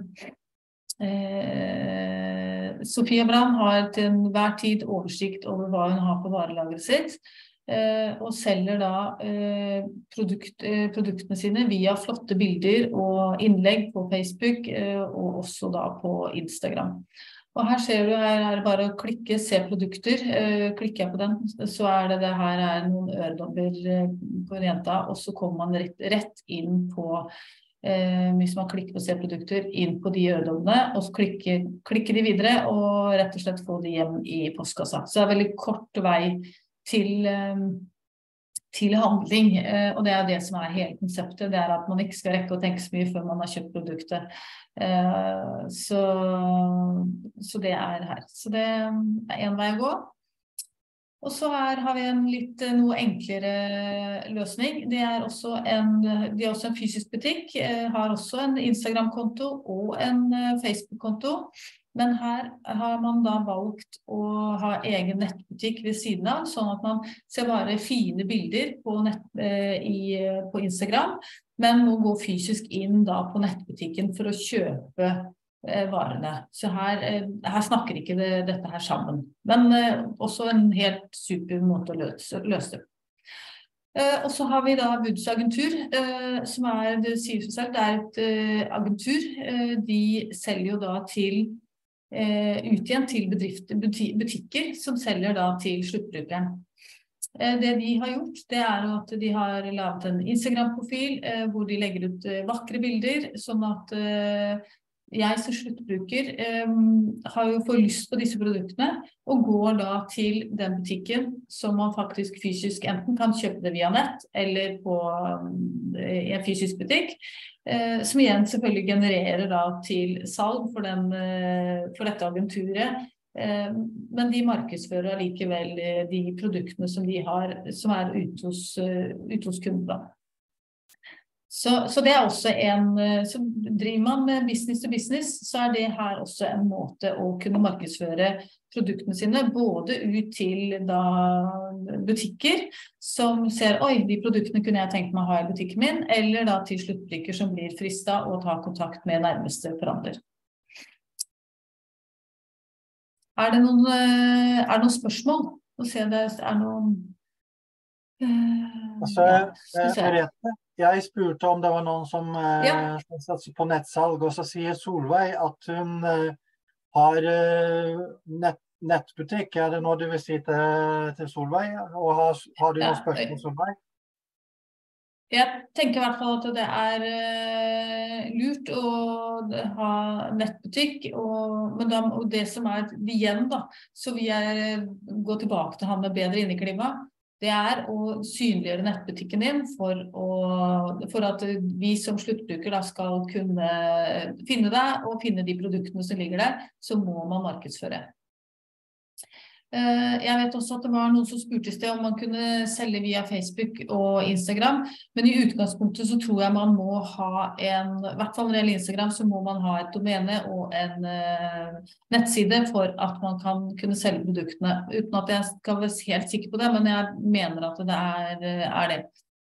Speaker 1: Sofia Brann har til enhver tid oversikt over hva hun har på varelageret sitt, og selger da produktene sine via flotte bilder og innlegg på Facebook, og også da på Instagram. Og her ser du, her bare å klikke, se produkter, klikker jeg på den, så det her noen øredobber på jenta, og så kommer man rett inn på, hvis man klikker på se produkter, inn på de øredobbene, og så klikker de videre, og rett og slett få de hjem i postkassa. Så det veldig kort vei til handling, og det det som hele konseptet, det at man ikke skal rekke å tenke så mye før man har kjøpt produktet. Så det her. Så det en vei å gå. Og så her har vi en noe enklere løsning. De også en fysisk butikk, har også en Instagram-konto og en Facebook-konto. Men her har man da valgt å ha egen nettbutikk ved siden av, sånn at man ser bare fine bilder på Instagram, men må gå fysisk inn da på nettbutikken for å kjøpe varene. Så her snakker ikke dette her sammen. Men også en helt super måte å løse det. Og så har vi da Woods agentur, som det sier for selv, det et agentur. De selger jo da ut igjen til butikker som selger da til sluttbrukeren. Det de har gjort, det at de har lavet en Instagram-profil hvor de legger ut vakre bilder, sånn at jeg som sluttbruker får lyst på disse produktene og går da til den butikken som man faktisk fysisk enten kan kjøpe det via nett eller i en fysisk butikk, som igjen selvfølgelig genererer da til salg for dette agenturet, men de markedsfører likevel de produktene som de har, som ute hos kunden. Så det også så driver man med business to business, så det her også en måte å kunne markedsføre produktene sine, både ut til da butikker som ser, oi, de produktene kunne jeg tenkt meg å ha i butikken min, eller da til sluttbruker som blir fristet og tar kontakt med nærmeste forhandler. Det noen spørsmål? Nå ser jeg det noen...
Speaker 2: Merete, jeg spurte om det var noen som satser på nettsalg, og så sier Solveig at hun har nettbutikk. Det noe du vil si til Solveig? Og har du noen spørsmål, Solveig?
Speaker 1: Jeg tenker i hvert fall at det lurt å ha nettbutikk, og det som igjen da, så vil jeg gå tilbake til han med bedre inneklima. Det å synliggjøre nettbutikken din for at vi som sluttbruker da skal kunne finne deg og finne de produktene som ligger der, så må man markedsføre. Jeg vet også at det var noen som spurte i sted om man kunne selge via Facebook og Instagram, men i utgangspunktet så tror jeg man må ha i hvert fall når det gjelder Instagram, så må man ha et domene og en nettside for at man kan kunne selge produktene, uten at jeg skal være helt sikker på det, men jeg mener at det det.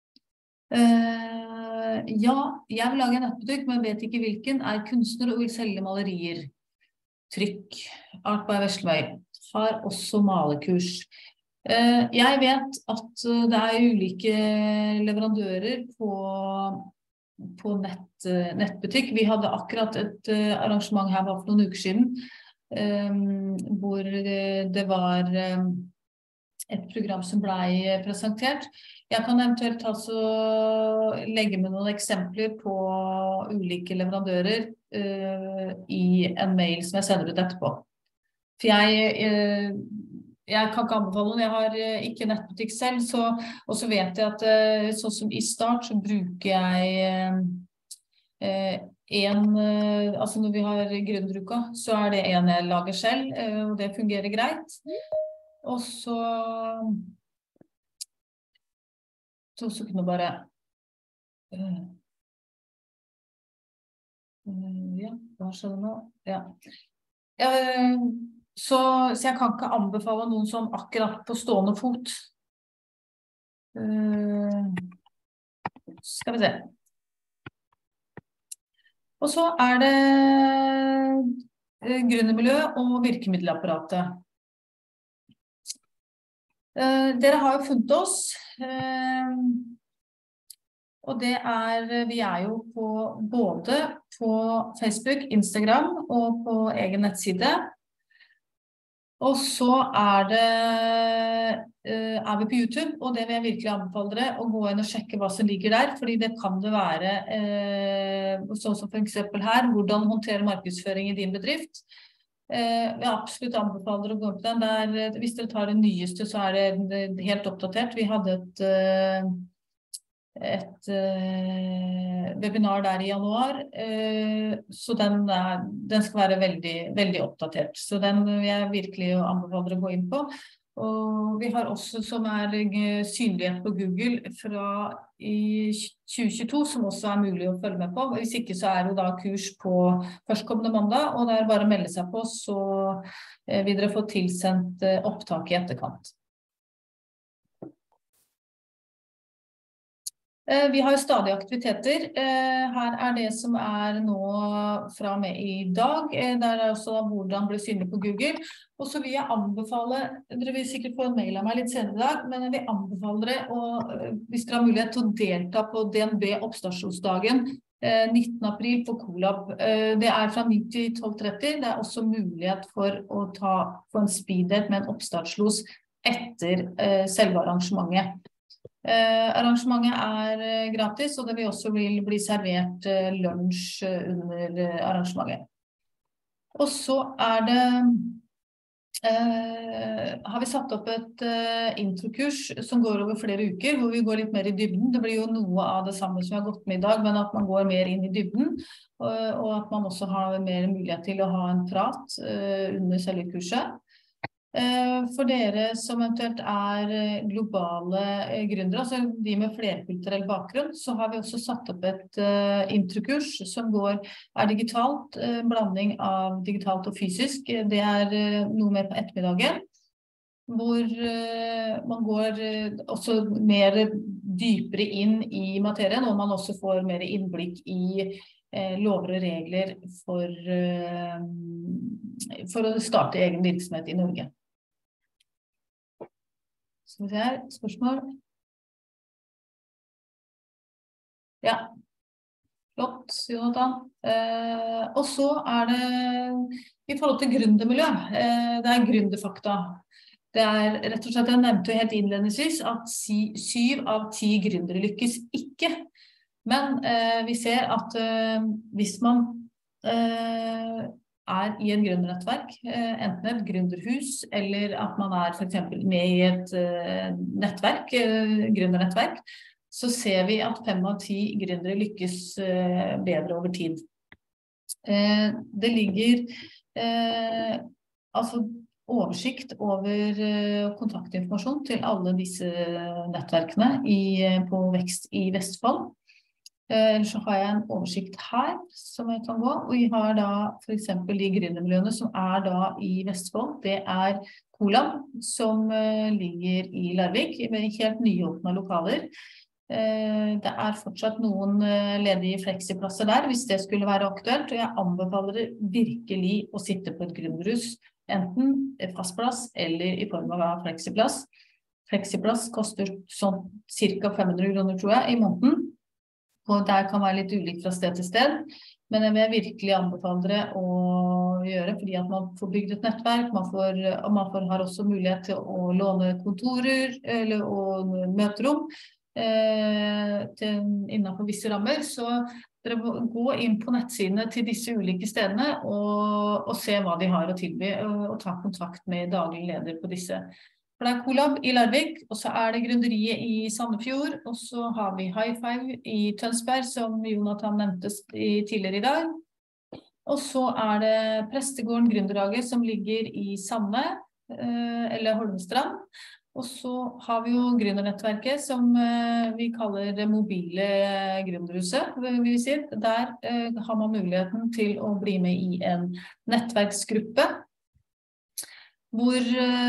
Speaker 1: Ja, jeg vil lage en nettbutikk, men vet ikke hvilken, kunstner og vil selge malerier, trykk, Art by Veslemøy. Har også malekurs. Jeg vet at det ulike leverandører på nettbutikk. Vi hadde akkurat et arrangement her for noen uker siden, hvor det var et program som ble presentert. Jeg kan eventuelt legge med noen eksempler på ulike leverandører i en mail som jeg sender ut etterpå. For jeg kan ikke anbefale noen, jeg har ikke nettbutikk selv, og så vet jeg at sånn som i start så bruker jeg altså når vi har gründeruka, så det en jeg lager selv, og det fungerer greit. Og så 2 sekunder bare. Ja, hva skjer det nå? Ja. Så jeg kan ikke anbefale noen som akkurat på stående fot. Skal vi se. Og så det gründermiljø og virkemiddelapparatet. Dere har jo funnet oss, og vi jo både på Facebook, Instagram og på egen nettside. Og så vi på YouTube, og det vil jeg virkelig anbefale dere å gå inn og sjekke hva som ligger der, fordi det kan det være, sånn som for eksempel her, hvordan håndtere markedsføring i din bedrift. Jeg absolutt anbefaler dere å gå på den. Hvis dere tar det nyeste, så det helt oppdatert. Vi hadde et webinar der i januar, så den skal være veldig, veldig oppdatert. Så den vil jeg virkelig anbefale dere å gå inn på. Og vi har også som synlighet på Google fra i 2022, som også mulig å følge med på. Hvis ikke så det da kurs på førstkommende mandag, og det bare å melde seg på, så vil dere få tilsendt opptak i etterkant. Vi har jo stadig aktiviteter. Her det som nå fra og med i dag. Der også hvordan bli synlig på Google. Og så vil jeg anbefale, dere vil sikkert få en mail av meg litt senere i dag, men jeg vil anbefale dere, hvis dere har mulighet til å delta på DNB oppstartsdagen 19. april på Colab. Det fra 9 til 12:30. Det også mulighet for å få en speeddate med en oppstartslos etter selve arrangementet. Arrangementet gratis, og det vil også bli servert lunsj under arrangementet. Og så har vi satt opp et introkurs som går over flere uker, hvor vi går litt mer i dybden. Det blir jo noe av det samme som vi har gått med i dag, men at man går mer inn i dybden, og at man også har mer mulighet til å ha en prat under selve kurset. For dere som eventuelt globale gründere, altså de med flerkulturell bakgrunn, så har vi også satt opp et introkurs som digitalt, blanding av digitalt og fysisk. Det noe mer på ettermiddagen, hvor man går også mer dypere inn i materien, og man også får mer innblikk i lover og regler for å starte egen virksomhet i Norge. Skal vi se her, spørsmål? Ja, flott, Jonathan. Og så det i forhold til gründermiljø. Det gründerfakta. Det rett og slett, jeg nevnte jo helt innledningsvis at 7 av 10 gründere lykkes ikke. Men vi ser at hvis man i en gründernettverk, enten et gründerhus, eller at man for eksempel med i et nettverk, gründernettverk, så ser vi at 5 av 10 gründere lykkes bedre over tid. Det ligger altså oversikt over kontaktinformasjon til alle disse nettverkene på Vekst i Vestfold. Ellers så har jeg en oversikt her som jeg kan gå, og vi har da for eksempel de gründermiljøene som da i Vestfold. Det Colab, som ligger i Larvik, med helt nyåpnet lokaler. Det fortsatt noen ledige flexiplasser der, hvis det skulle være aktuelt, og jeg anbefaler virkelig å sitte på et gründerhus, enten fast plass eller i form av flexiplass. fleksiplass koster sånn cirka 500 kroner, tror jeg, i måneden. Og det kan være litt ulikt fra sted til sted, men jeg vil virkelig anbefale dere å gjøre, fordi at man får bygd et nettverk, har også mulighet til å låne kontorer eller møterom innenfor visse rammer. Så dere må gå inn på nettsidene til disse ulike stedene og se hva de har å tilby, og ta kontakt med daglig leder på disse. For det Colab i Larvik, og så det Gründeriet i Sandefjord, og så har vi High Five i Tønsberg, som Jonathan nevnte tidligere i dag. Og så det Prestegården Gründerhage, som ligger i Sande, eller Holmestrand. Og så har vi jo Gründernettverket, som vi kaller det mobile gründerhuset, vil vi si. Der har man muligheten til å bli med i en nettverksgruppe, hvor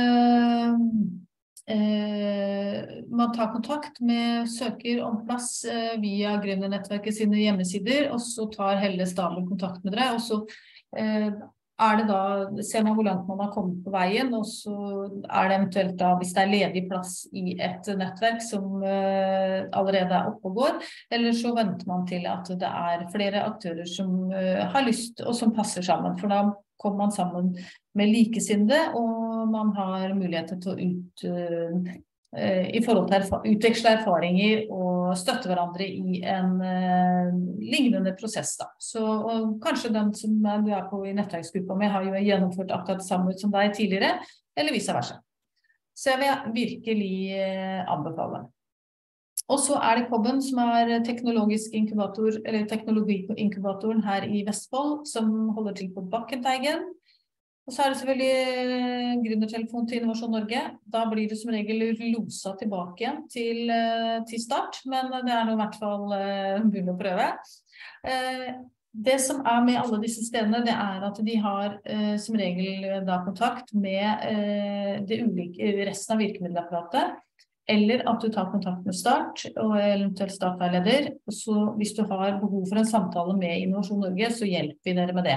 Speaker 1: man tar kontakt med søker om plass via Gründernettverket sine hjemmesider, og så tar hele staben kontakt med dere, og så det da, ser man hvor langt man har kommet på veien, og så det eventuelt da, hvis det ledig plass i et nettverk som allerede oppe og går, eller så venter man til at det flere aktører som har lyst, og som passer sammen, for da kommer man sammen med likesinnede, og man har muligheter til å i forhold til utveksle erfaringer og støtte hverandre i en lignende prosess da. Så og kanskje den som du på i nettverksgruppa med har jo gjennomført akkurat det samme som deg tidligere, eller vice versa. Så jeg vil virkelig anbefale. Og så det Cobben, som teknologisk inkubator, eller teknologiinkubatoren her i Vestfold, som holder til på Bakkenteigen. Og så det selvfølgelig gründertelefon til Innovasjon Norge. Da blir det som regel losa tilbake igjen til start, men det nå i hvert fall mulig å prøve. Det som med alle disse stedene, det at de har som regel da kontakt med resten av virkemiddelapparatet, eller at du tar kontakt med Start, og eventuelt Start-veileder. Så hvis du har behov for en samtale med Innovasjon Norge, så hjelper vi dere med det.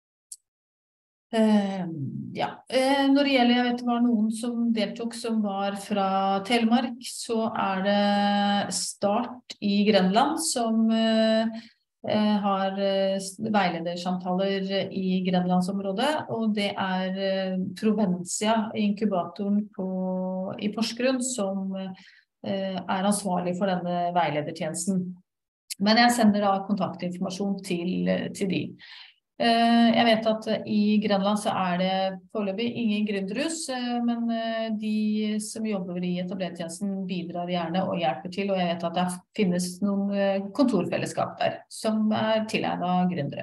Speaker 1: Ja. Når det gjelder, jeg vet det var noen som deltok som var fra Telemark, så det Start i Grenland som har veiledersamtaler i Grenlandsområdet, og det Provencia, inkubatoren i Porsgrunn, som ansvarlig for denne veiledertjenesten. Men jeg sender da kontaktinformasjon til de. Jeg vet at i Grenland så det foreløpig ingen gründerhus, men de som jobber i etablertjenesten bidrar gjerne og hjelper til, og jeg vet at det finnes noen kontorfellesskap der, som tilegnet av gründere.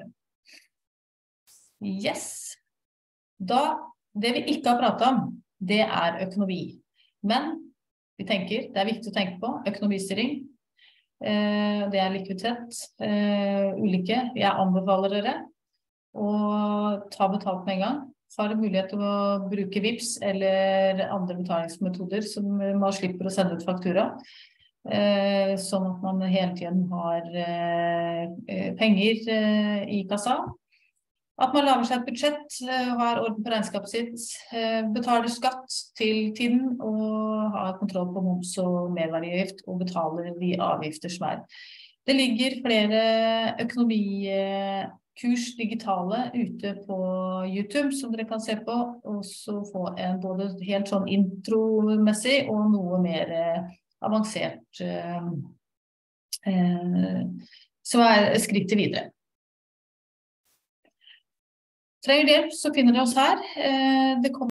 Speaker 1: Yes! Da, det vi ikke har pratet om, det økonomi. Men vi tenker, det viktig å tenke på, økonomistyring, det likviditet, ulike, jeg anbefaler dere, og ta betalt med en gang. Så det mulighet til å bruke Vipps eller andre betalingsmetoder som man slipper å sende ut faktura, sånn at man hele tiden har penger i kassa. At man lager seg et budsjett, har orden på regnskapet sitt, betaler skatt til tiden og har kontroll på moms og merverdiavgift og betaler de avgifter som Det ligger flere økonomikurs digitale ute på YouTube som dere kan se på, og så få en både helt sånn intromessig og noe mer avansert som skrittet videre. Trenger hjelp, så finner dere oss her. Det kommer